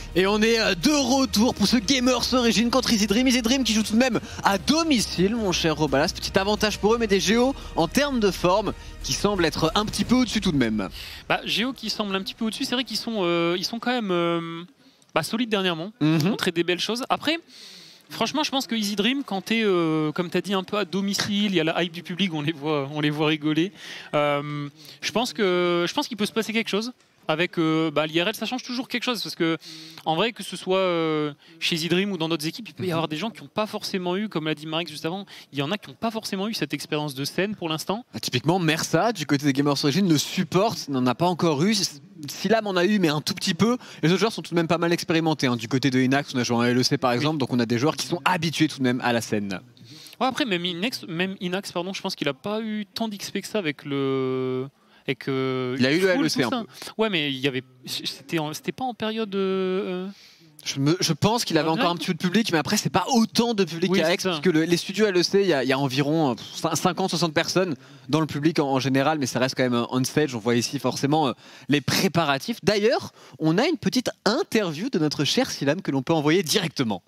Et on est de retour pour ce Gamers Origin contre Easy Dream. Easy Dream qui joue tout de même à domicile, mon cher Robalas. Petit avantage pour eux, mais des Géos en termes de forme qui semblent être un petit peu au-dessus tout de même. Bah, Géo qui semble un petit peu au-dessus, c'est vrai qu'ils sont quand même solides dernièrement. Ils ont montré des belles choses. Après, franchement, je pense que Easy Dream, quand tu es, comme tu as dit, un peu à domicile, il y a la hype du public, on les voit rigoler. Je pense qu'il peut se passer quelque chose. Avec l'IRL, ça change toujours quelque chose parce que, en vrai, que ce soit chez Easy Dream ou dans d'autres équipes, il peut y avoir des gens qui n'ont pas forcément eu, comme l'a dit Marek juste avant, il y en a qui n'ont pas forcément eu cette expérience de scène pour l'instant. Typiquement, Mersa, du côté des Gamers Origin, le support n'en a pas encore eu. Silam en a eu, mais un tout petit peu. Les autres joueurs sont tout de même pas mal expérimentés. Du côté de Inax, on a joué en LEC par exemple, donc on a des joueurs qui sont habitués tout de même à la scène. Ouais, après, même Inax, je pense qu'il n'a pas eu tant d'XP que ça avec le. Il a eu le LEC un peu. Ouais, mais c'était pas en période. Je pense qu'il avait encore un petit peu de public, mais après c'est pas autant de public qu'à Aix, puisque les studios LEC, il y a environ 50-60 personnes dans le public en général, mais ça reste quand même on stage. On voit ici forcément les préparatifs. D'ailleurs, on a une petite interview de notre cher Silam que l'on peut envoyer directement.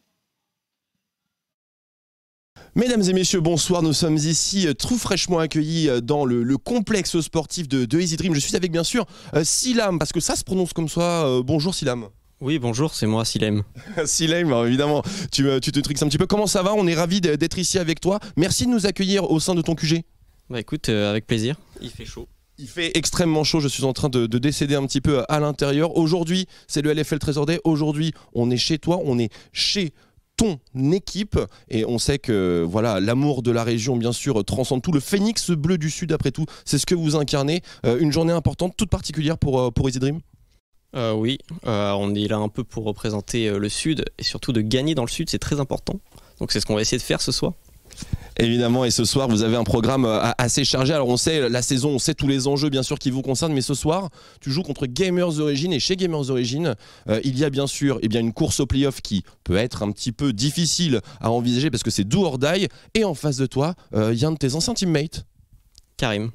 Mesdames et messieurs, bonsoir, nous sommes ici tout fraîchement accueillis dans le complexe sportif de Easy Dream. Je suis avec bien sûr Silam, parce que ça se prononce comme ça. Bonjour Silam. Oui, bonjour, c'est moi Silam. Silam, évidemment, tu te trixes un petit peu. Comment ça va? On est ravis d'être ici avec toi. Merci de nous accueillir au sein de ton QG. Bah écoute, avec plaisir, il fait chaud. Il fait extrêmement chaud, je suis en train de décéder un petit peu à l'intérieur. Aujourd'hui, c'est le LFL Trésor Day. Aujourd'hui, on est chez toi, on est chez ton équipe et on sait que voilà, l'amour de la région bien sûr transcende tout. Le phénix bleu du sud, après tout, c'est ce que vous incarnez. Une journée importante, toute particulière pour Easy Dream. Oui, on est là un peu pour représenter le sud et surtout de gagner dans le sud, c'est très important. Donc c'est ce qu'on va essayer de faire ce soir. Évidemment, et ce soir vous avez un programme assez chargé. Alors on sait la saison, on sait tous les enjeux bien sûr qui vous concernent, mais ce soir tu joues contre Gamers Origin, et chez Gamers Origin il y a bien sûr une course au playoff qui peut être un petit peu difficile à envisager parce que c'est do or die, et en face de toi il y a un de tes anciens teammates, Karim.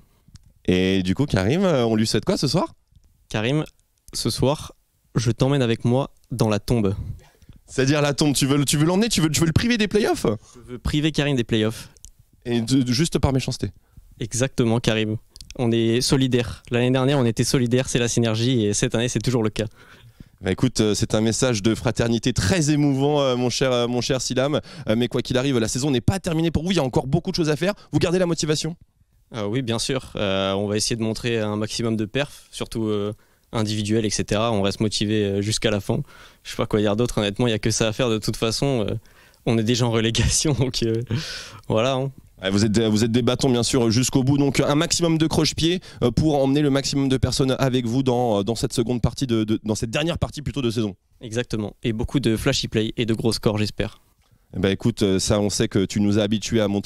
Et du coup Karim, on lui souhaite quoi ce soir? Karim, ce soir je t'emmène avec moi dans la tombe. C'est-à-dire la tombe, tu veux l'emmener, tu veux le priver des playoffs? Je veux priver Karim des playoffs. Et juste par méchanceté. Exactement, Karim. On est solidaires. L'année dernière, on était solidaires, c'est la synergie, et cette année, c'est toujours le cas. Bah écoute, c'est un message de fraternité très émouvant, mon cher Silam. Mais quoi qu'il arrive, la saison n'est pas terminée pour vous. Il y a encore beaucoup de choses à faire. Vous gardez la motivation? Oui, bien sûr. On va essayer de montrer un maximum de perfs, surtout individuels, etc. On reste motivé jusqu'à la fin. Je sais pas quoi dire d'autre. Honnêtement, il n'y a que ça à faire de toute façon. On est déjà en relégation, donc voilà. Hein. Vous êtes des bâtons bien sûr jusqu'au bout, donc un maximum de croche-pied pour emmener le maximum de personnes avec vous dans cette seconde partie dans cette dernière partie plutôt de saison. Exactement, et beaucoup de flashy play et de gros scores, j'espère. Bah écoute, ça on sait que tu nous as habitués à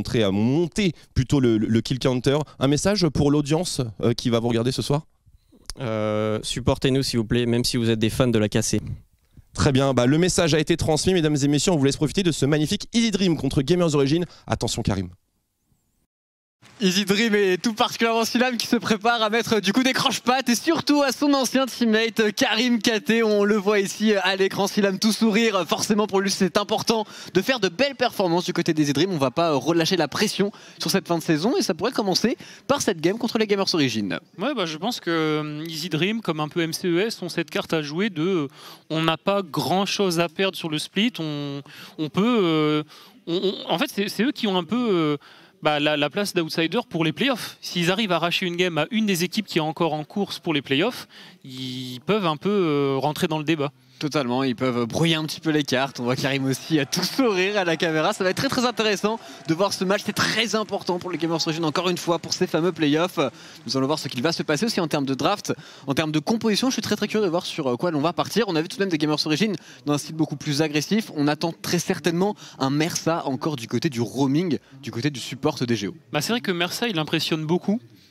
monter plutôt le kill counter. Un message pour l'audience qui va vous regarder ce soir? Supportez-nous s'il vous plaît, même si vous êtes des fans de la KC. Très bien, le message a été transmis, mesdames et messieurs, on vous laisse profiter de ce magnifique Easy Dream contre Gamers Origin. Attention Karim. Easy Dream et tout particulièrement Silam qui se prépare à mettre du coup des croche-pattes et surtout à son ancien teammate Karim KT. On le voit ici à l'écran, Silam tout sourire. Forcément pour lui c'est important de faire de belles performances du côté des Easy Dream. On va pas relâcher la pression sur cette fin de saison et ça pourrait commencer par cette game contre les Gamers Origin. Ouais, je pense que Easy Dream, comme un peu MCES, ont cette carte à jouer de on n'a pas grand chose à perdre sur le split. On peut. En fait, c'est eux qui ont un peu. La place d'outsider pour les playoffs. S'ils arrivent à arracher une game à une des équipes qui est encore en course pour les playoffs, ils peuvent un peu rentrer dans le débat. Totalement, ils peuvent brouiller un petit peu les cartes. On voit Karim aussi à tout sourire à la caméra. Ça va être très très intéressant de voir ce match. C'est très important pour les Gamers Origin, encore une fois, pour ces fameux playoffs. Nous allons voir ce qu'il va se passer aussi en termes de draft, en termes de composition. Je suis très très curieux de voir sur quoi l'on va partir. On a vu tout de même des Gamers Origin dans un style beaucoup plus agressif. On attend très certainement un Mersa encore du côté du roaming, du côté du support des Géos. C'est vrai que Mersa il impressionne beaucoup.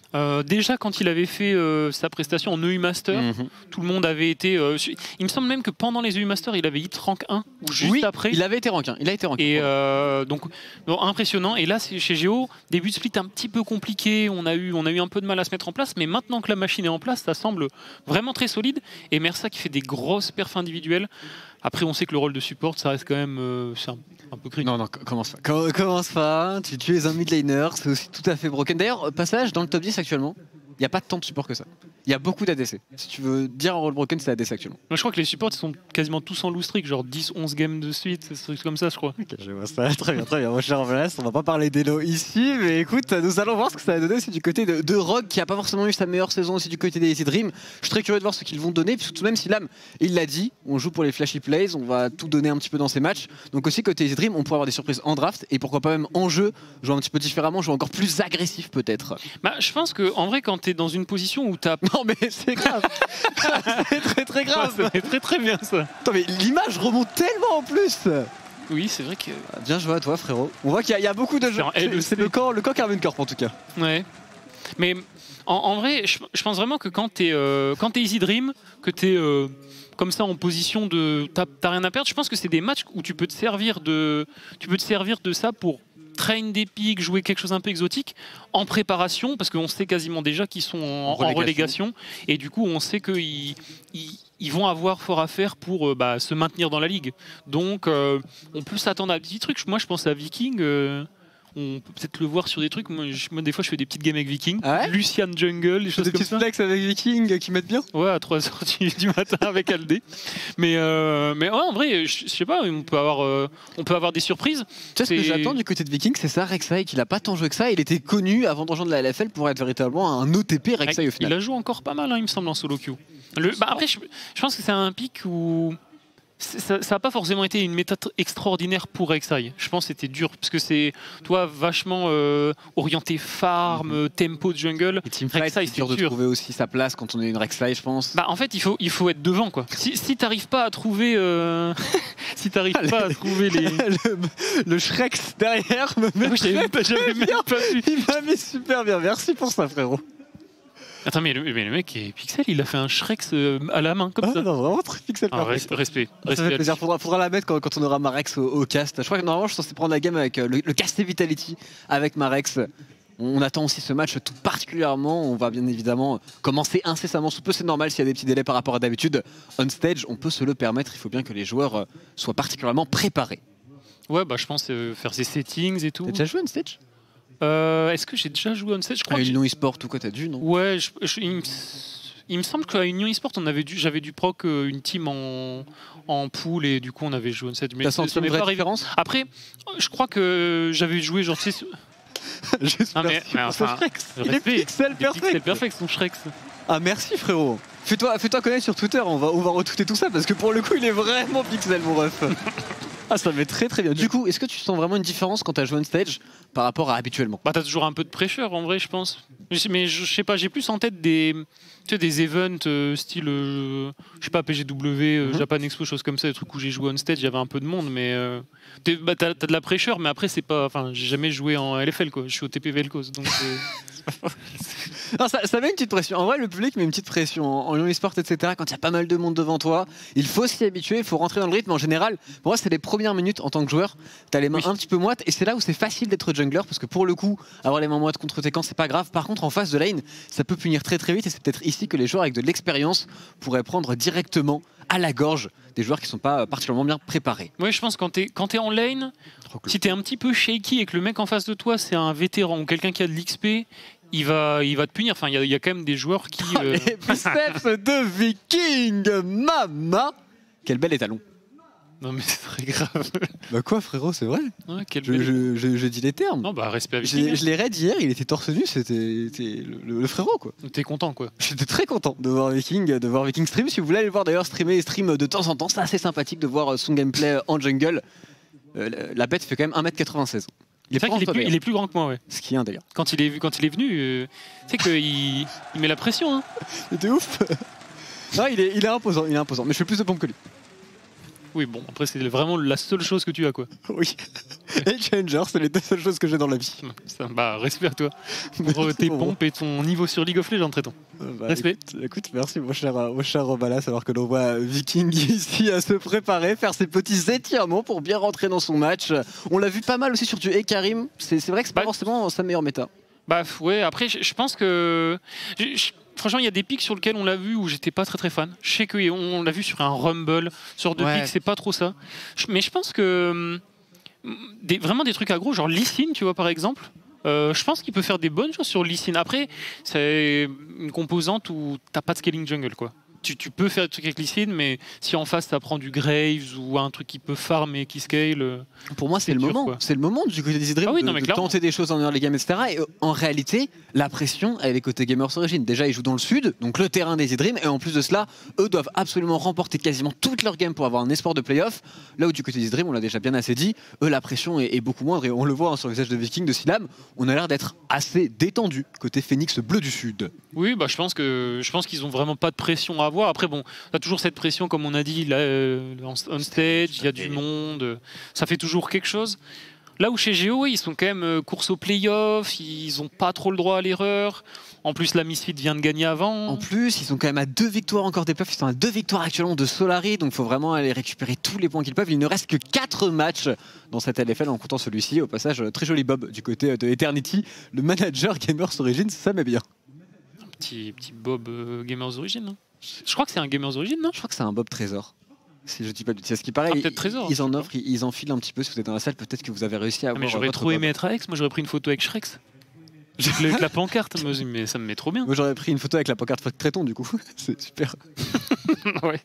Déjà quand il avait fait sa prestation en EU Master, tout le monde avait été... il me semble même que pendant les EU Master, il avait hit rank 1 ou juste après. Il avait été rank 1. Il a été rank 1. Et donc bon, impressionnant. Et là, chez Géo, début de split un petit peu compliqué. On a eu un peu de mal à se mettre en place. Mais maintenant que la machine est en place, ça semble vraiment très solide. Et Mersa qui fait des grosses perfs individuelles. Après, on sait que le rôle de support, ça reste quand même c'est un peu critique. Non, commence pas. Commence pas. Tu es un mid laner, c'est aussi tout à fait broken. D'ailleurs, passage dans le top 10 actuellement, il n'y a pas tant de support que ça. Il y a beaucoup d'ADC. Si tu veux dire un rôle broken, c'est ADC actuellement. Moi, je crois que les supports ils sont quasiment tous en lose streak, genre 10-11 games de suite, des trucs comme ça, je crois. Ok, je vois ça. Très bien. Moi, cher Blast, on va pas parler d'Elo ici, mais écoute, nous allons voir ce que ça va donner aussi du côté de Rogue, qui a pas forcément eu sa meilleure saison aussi du côté des Easy Dream. Je suis très curieux de voir ce qu'ils vont donner, puisque tout de même, si Lam, il l'a dit, on joue pour les flashy plays, on va tout donner un petit peu dans ces matchs. Donc aussi, côté Easy Dream, on pourrait avoir des surprises en draft, et pourquoi pas même en jeu, jouer un petit peu différemment, jouer encore plus agressif peut-être. Bah, je pense que en vrai, quand t'es dans une position où t'as... Non, mais c'est grave. C'est très grave. Ouais, c'est très bien ça. Attends, mais l'image remonte tellement en plus. Oui, c'est vrai que... Bien joué à toi, frérot. On voit qu'il y a beaucoup de jeux. C'est le camp Carbon Corp en tout cas. Ouais. Mais en vrai, je pense vraiment que quand t'es Easy Dream, que t'es comme ça en position de... T'as rien à perdre, je pense que c'est des matchs où tu peux te servir de ça pour train des pics, jouer quelque chose un peu exotique en préparation, parce qu'on sait quasiment déjà qu'ils sont en relégation, et du coup on sait qu'ils vont avoir fort à faire pour se maintenir dans la ligue. Donc on peut s'attendre à des petits trucs. Moi je pense à Viking, on peut peut-être le voir sur des trucs. Moi des fois je fais des petites games avec Viking, Lucian Jungle, des choses des comme petites ça. flex avec Viking qui mettent bien. Ouais, à 3h du matin avec Aldé. Mais ouais, en vrai, je sais pas, on peut avoir des surprises. Tu sais ce que j'attends du côté de Viking, c'est ça, Rek'Sai, qu'il a pas tant joué que ça. Il était connu avant de rejoindre la LFL pour être véritablement un OTP Rek'Sai au final. Il a joué encore pas mal, hein, il me semble, en solo queue. Après, je pense que c'est un pic où ça n'a pas forcément été une méthode extraordinaire pour Rek'Sai. Je pense que c'était dur, parce que c'est, toi, vachement orienté farm, tempo de jungle. Et teamfight, c'est dur de trouver aussi sa place quand on est une Rek'Sai, je pense. Bah, en fait, il faut être devant, quoi. Si t'arrives pas à trouver... si t'arrives pas à trouver les... le Shrek derrière me met j'avais même pas vu. Il m'a mis super bien, merci pour ça, frérot. Attends, mais le mec est Pixel, il a fait un Shrek à la main, comme ça. Non, vraiment très Pixel. Respect. Ça fait plaisir, faudra la mettre quand on aura Marex au cast. Je crois que normalement je suis censé prendre la game avec le cast Vitality avec Marex. On attend aussi ce match tout particulièrement. On va bien évidemment commencer incessamment sous peu. C'est normal s'il y a des petits délais par rapport à d'habitude. On stage, on peut se le permettre. Il faut bien que les joueurs soient particulièrement préparés. Ouais, bah je pense faire ses settings et tout. T'as déjà joué on stage? Est-ce que j'ai déjà joué on stage? Je crois à Union eSport ou quoi, t'as dû, non? Ouais, il me semble qu'à Union eSport, j'avais dû proc une team en pool et du coup on avait joué on stage. T'as senti une vraie différence? Après, je crois que j'avais joué genre, tu sais... Il est pixel perfect son Shrek. Ah merci frérot. Fais-toi connaître sur Twitter, on va retweeter tout ça parce que pour le coup il est vraiment pixel mon ref. Ah ça met très bien. Du coup, est-ce que tu sens vraiment une différence quand t'as joué on stage par rapport à habituellement? Bah t'as toujours un peu de pressure en vrai je pense. Mais je sais pas, j'ai plus en tête des events style je sais pas PGW, Japan Expo, choses comme ça, des trucs où j'ai joué on stage, j'avais un peu de monde mais t'as de la pressure mais après c'est pas, enfin j'ai jamais joué en LFL quoi, je suis au TP Vel'Koz donc non, ça met une petite pression. En vrai, le public met une petite pression. En Lyon eSport, etc., quand il y a pas mal de monde devant toi, il faut s'y habituer, il faut rentrer dans le rythme. En général, pour moi, c'est les premières minutes en tant que joueur. T'as les mains un petit peu moites et c'est là où c'est facile d'être jungler parce que pour le coup, avoir les mains moites contre tes camps, c'est pas grave. Par contre, en face de lane, ça peut punir très vite et c'est peut-être ici que les joueurs avec de l'expérience pourraient prendre directement à la gorge des joueurs qui sont pas particulièrement bien préparés. Oui, je pense que quand t'es en lane, si t'es un petit peu shaky et que le mec en face de toi c'est un vétéran ou quelqu'un qui a de l'XP, il va te punir. Enfin, il y a quand même des joueurs qui... Les biceps de Viking, mama. Quel bel étalon. Non mais c'est très grave. Bah quoi frérot, c'est vrai. Ouais, je dis les termes. Non bah respect à Viking. Je l'ai raid hier, il était torse nu, c'était le frérot quoi. T'es content quoi. J'étais très content de voir Viking stream. Si vous voulez aller le voir d'ailleurs stream de temps en temps, c'est assez sympathique de voir son gameplay en jungle. La bête fait quand même 1m96. Il est plus grand que moi, ouais. Ce qui est un délire. Quand il est venu, tu sais qu'il met la pression. Hein. C'était ouf. Non, il est imposant, mais je fais plus de pompes que lui. Oui, bon, après c'est vraiment la seule chose que tu as, quoi. Oui. et Challenger, c'est les deux seules choses que j'ai dans la vie. Ça, bah, respect à toi pour tes pompes et ton niveau sur League of Legends, Tréton. Respect. Écoute, merci mon cher Robalas, alors que l'on voit Viking ici à se préparer, faire ses petits étirements pour bien rentrer dans son match. On l'a vu pas mal aussi sur du Ekarim. C'est vrai que c'est pas forcément sa meilleure méta. Bah ouais, après je pense que... Franchement, il y a des pics sur lesquels on l'a vu où j'étais pas très fan. Je sais qu'on l'a vu sur un Rumble, sur deux pics, c'est pas trop ça. Mais je pense que vraiment des trucs aggro, genre Lee Sin, tu vois, par exemple. Je pense qu'il peut faire des bonnes choses sur Lee Sin. Après, c'est une composante où t'as pas de scaling jungle, quoi. Tu peux faire des trucs avec Lee Sin, mais si en face ça prend du Graves ou un truc qui peut farm et qui scale. Pour moi, c'est le moment. C'est le moment du côté des Dream de tenter des choses en early game, etc. Et en réalité, la pression, elle est côté Gamers Origin. Déjà, ils jouent dans le sud, donc le terrain des Dream, et en plus de cela, eux doivent absolument remporter quasiment toute leur game pour avoir un espoir de playoff. Là où du côté des Dream, on l'a déjà bien assez dit, eux, la pression est beaucoup moindre, et on le voit sur le visage de Viking, de Silam, on a l'air d'être assez détendu côté Phoenix bleu du sud. Oui, bah, je pense qu'ils ont vraiment pas de pression à avoir. Après, bon, t'as toujours cette pression, comme on a dit, là, on stage, il y a du monde, ça fait toujours quelque chose. Là où chez Géo, ils sont quand même course au playoff, ils ont pas trop le droit à l'erreur. En plus, la Misfit vient de gagner avant. En plus, ils sont quand même à 2 victoires encore des playoffs. Ils sont à 2 victoires actuellement de Solari, donc il faut vraiment aller récupérer tous les points qu'ils peuvent. Il ne reste que 4 matchs dans cette LFL en comptant celui-ci. Au passage, très joli Bob du côté de Eternity, le manager Gamers Origin, ça met bien. Petit Bob Gamers Origin, non? Je crois que c'est un Gamers Origin, non? Je crois que c'est un Bob Trésor. Si je dis pas de bêtises, ce qui paraît, Trésor, ils en offrent, ils en filent un petit peu. Si vous êtes dans la salle, peut-être que vous avez réussi à avoir. Mais j'aurais trop aimé être avec. Moi, j'aurais pris une photo avec Shrex. Avec la pancarte, mais ça me met trop bien. Moi, j'aurais pris une photo avec la pancarte Tréton, du coup. C'est super. Ouais.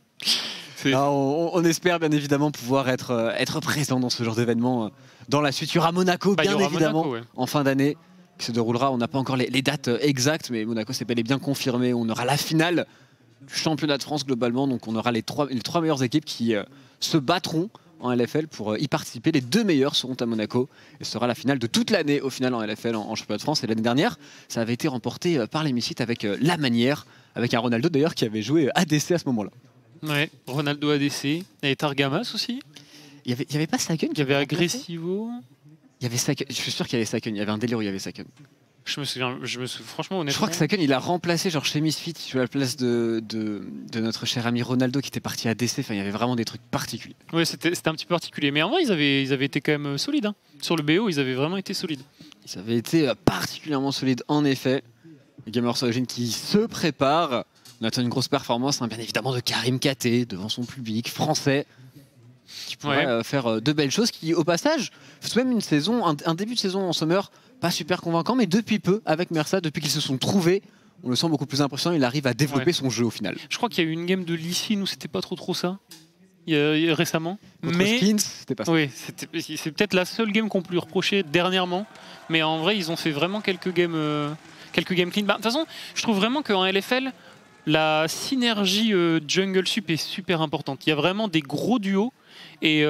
Alors, on espère bien évidemment pouvoir être présent dans ce genre d'événement dans la suite. Il y aura Monaco, bien évidemment, Monaco, en fin d'année, qui se déroulera. On n'a pas encore les dates exactes, mais Monaco, c'est bel et bien confirmé. On aura la finale du championnat de France globalement, donc on aura les trois meilleures équipes qui se battront en LFL pour y participer. Les 2 meilleurs seront à Monaco et ce sera la finale de toute l'année au final en LFL en championnat de France. Et l'année dernière, ça avait été remporté par les Misfits avec la manière, avec un Ronaldo d'ailleurs qui avait joué ADC à ce moment-là. Ouais, Ronaldo ADC et Targamas aussi. Il y avait pas Saken. Il y avait Agressivo. Il y avait Saken. Je suis sûr qu'il y avait Saken. Il y avait un délire où il y avait Saken. Je me souviens franchement honnêtement. Je crois que Saken il a remplacé genre chez Misfit, il jouait à la place de notre cher ami Ronaldo qui était parti à DC. Enfin, il y avait vraiment des trucs particuliers. Ouais, c'était un petit peu particulier. Mais en vrai, ils avaient été quand même solides. Hein. Sur le BO, ils avaient vraiment été solides. Ils avaient été particulièrement solides en effet. Les Gamers Origin qui se préparent. On attend une grosse performance, hein, bien évidemment, de Karim Katé devant son public français qui pourrait faire de belles choses. Qui, au passage, fait même une saison, un début de saison en summer pas super convaincant, mais depuis peu, avec Mersa, depuis qu'ils se sont trouvés, on le sent beaucoup plus impressionnant. Il arrive à développer son jeu au final. Je crois qu'il y a eu une game de Lee Sin où c'était pas trop ça. Récemment. Mais Skins, c'était pas ça. Oui, c'est peut-être la seule game qu'on peut lui reprocher dernièrement. Mais en vrai, ils ont fait vraiment quelques games clean. De toute façon, je trouve vraiment qu'en LFL, la synergie jungle sup est super importante. Il y a vraiment des gros duos et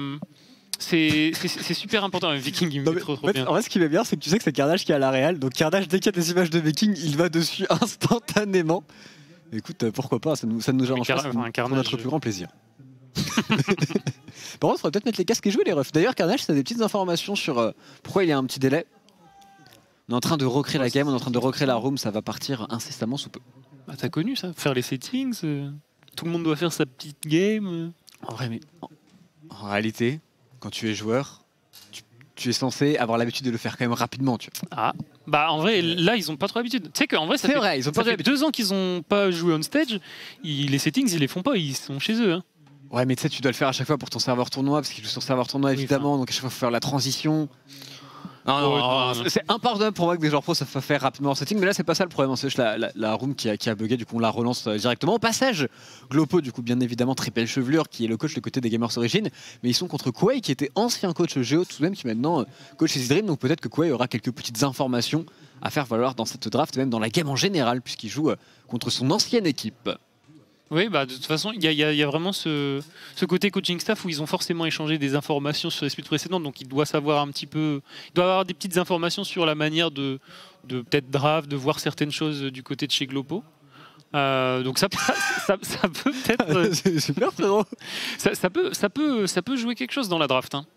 c'est super important. Viking, il me met trop bien. En vrai, ce qui m'est bien, c'est que tu sais que c'est Carnage qui est à la réal. Donc Carnage, dès qu'il y a des images de Viking, il va dessus instantanément. Écoute, pourquoi pas, ça nous arrange pas, pour notre plus grand plaisir. Par contre, il faudrait peut-être mettre les casques et jouer les refs. D'ailleurs, Carnage, ça a des petites informations sur pourquoi il y a un petit délai. On est en train de recréer la game, on est en train de recréer la room, ça va partir incessamment sous peu. Bah, t'as connu ça, faire les settings, tout le monde doit faire sa petite game. En vrai, mais en réalité, quand tu es joueur, tu es censé avoir l'habitude de le faire quand même rapidement. Tu vois. Ah, bah en vrai, là, ils ont pas trop l'habitude. Tu sais qu'en vrai, ça fait 2 ans qu'ils ont pas joué on stage. Les settings, ils les font pas, ils sont chez eux. Hein. Ouais, mais tu sais, tu dois le faire à chaque fois pour ton serveur tournoi, parce qu'il joue sur serveur tournoi évidemment, donc à chaque fois, il faut faire la transition. Non, c'est impardonnable pour moi que des joueurs pro ça faut faire rapidement en setting, mais là c'est pas ça le problème, c'est juste la room qui a bugué, du coup on la relance directement. Au passage, Glopo, du coup bien évidemment très belle chevelure, qui est le coach du côté des Gamers Origin, mais ils sont contre Quay qui était ancien coach Géo tout de même, qui est maintenant coach chez Dream, donc peut-être que Quay aura quelques petites informations à faire valoir dans cette draft, même dans la game en général, puisqu'il joue contre son ancienne équipe. Oui, bah de toute façon, il y a vraiment ce côté coaching staff où ils ont forcément échangé des informations sur les suites précédentes, donc il doit savoir un petit peu, il doit avoir des petites informations sur la manière de peut-être draft, de voir certaines choses du côté de chez Glopo. Donc ça peut peut-être. C'est super frérot. Ça peut jouer quelque chose dans la draft. Hein.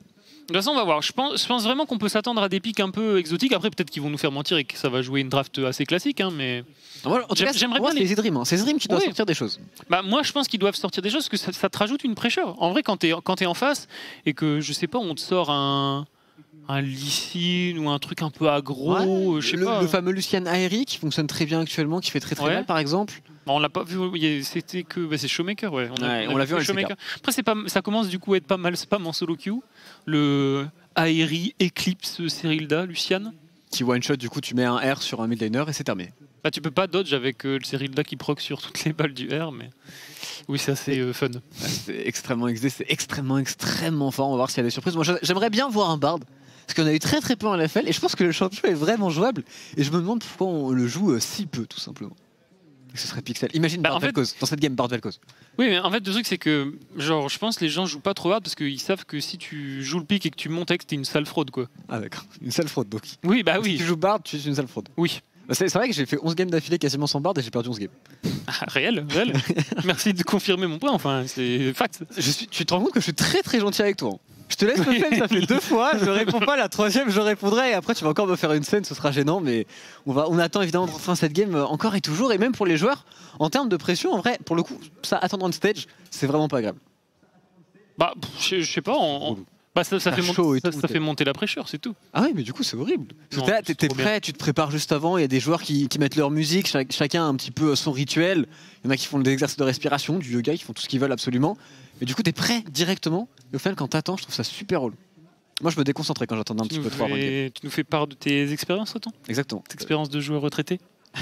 De toute façon, on va voir. Je pense vraiment qu'on peut s'attendre à des pics un peu exotiques. Après, peut-être qu'ils vont nous faire mentir et que ça va jouer une draft assez classique. Hein, mais Voilà, en tout cas, j'aimerais moi, bien c'est Easy Dream. Hein. C'est Easy Dream qui doit Oui. sortir des choses. bah, moi, je pense qu'ils doivent sortir des choses parce que ça te rajoute une pressure. En vrai, quand t'es en face et que, je sais pas, on te sort un Lee ou un truc un peu aggro, je sais pas. Le fameux Lucian Aeri qui fonctionne très bien actuellement, qui fait très très Ouais. mal par exemple. Bon, on l'a pas vu. C'était que c'est Showmaker, ouais. On l'a vu en LCK. Après, ça commence du coup à être pas mal spam en solo queue. Le Aeri Eclipse Cyrilda, Lucian. Qui one shot, du coup tu mets un R sur un mid laner et c'est terminé. Bah, tu peux pas dodge avec le Cyrilda qui proc sur toutes les balles du R, mais oui, c'est assez fun. C'est extrêmement XD, c'est extrêmement fort. On va voir s'il y a des surprises. Moi j'aimerais bien voir un Bard. Parce qu'on a eu très très peu en LFL et je pense que le champion est vraiment jouable. Et je me demande pourquoi on le joue si peu tout simplement. Et ce serait Pixel. Imagine Bah, Bard en fait- Vel'Koz, dans cette game Bard Vel'Koz. Oui, mais en fait, le truc, c'est que, genre, je pense que les gens jouent pas trop hard parce qu'ils savent que si tu joues le pick et que tu montes avec, t'es une sale fraude, quoi. Ah d'accord, une sale fraude donc. Oui, bah Si oui. tu joues Bard, tu es une sale fraude. Oui. Bah, c'est vrai que j'ai fait 11 games d'affilée quasiment sans Bard et j'ai perdu 11 games. Ah, réel. Merci de confirmer mon point, enfin, c'est fact. Tu te rends compte que je suis très très gentil avec toi. Hein. Je te laisse le flemme, ça fait 2 fois, je réponds pas, la 3e je répondrai et après tu vas encore me faire une scène, ce sera gênant, mais on attend évidemment de rentrer dans cette game encore et toujours, et même pour les joueurs, en termes de pression, en vrai, pour le coup, ça attendre on stage, c'est vraiment pas agréable. Bah, je sais pas, bah, ça fait chaud et ça tout, fait monter la pression, c'est tout. Ah oui, mais du coup c'est horrible. Non, Parce que c'est t'es trop bien. prêt, tu te prépares juste avant, il y a des joueurs qui mettent leur musique, chacun un petit peu son rituel, il y en a qui font des exercices de respiration, du yoga, qui font tout ce qu'ils veulent absolument, et du coup t'es prêt directement, et au final quand t'attends, je trouve ça super relou. Moi je me déconcentrais quand j'attendais un petit peu trop avant le game. Tu nous fais part de tes expériences, autant Exactement. Tes expériences de joueur retraité.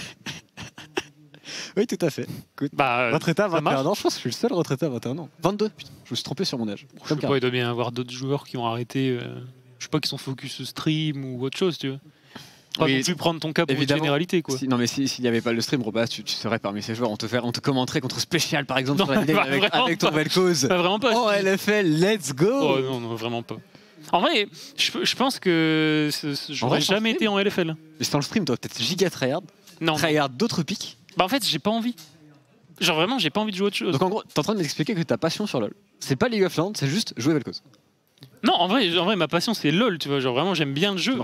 Oui, tout à fait. Écoute, Bah, retraité à ça 21 marche. ans, je pense que je suis le seul retraité à 21 ans. 22, putain, je me suis trompé sur mon âge. Je Comme sais pas, il doit bien y avoir d'autres joueurs qui ont arrêté. Je sais pas, qui sont focus stream ou autre chose, tu vois. Pas Oui, non plus prendre ton cas pour une évidemment. généralité, quoi. Non mais s'il n'y avait pas le stream, Robas, tu serais parmi ces joueurs. On te commenterait contre Spécial par exemple Non, sur la vidéo bah, avec vraiment ton pas. Vel'Koz. Pas vraiment pas. Oh LFL, let's go. Oh, non, non, vraiment pas. En vrai, je pense que j'aurais vrai, sans jamais stream été en LFL. Mais sans le stream, toi peut-être giga tryhard. Non. Tryhard d'autres pics. Bah, en fait, j'ai pas envie. Genre, vraiment, j'ai pas envie de jouer autre chose. Donc en gros, t'es en train de m'expliquer que ta passion sur LoL, c'est pas League of Legends, c'est juste jouer Vel'Koz. Non, en vrai, ma passion, c'est LoL, tu vois. Genre, vraiment, j'aime bien le jeu,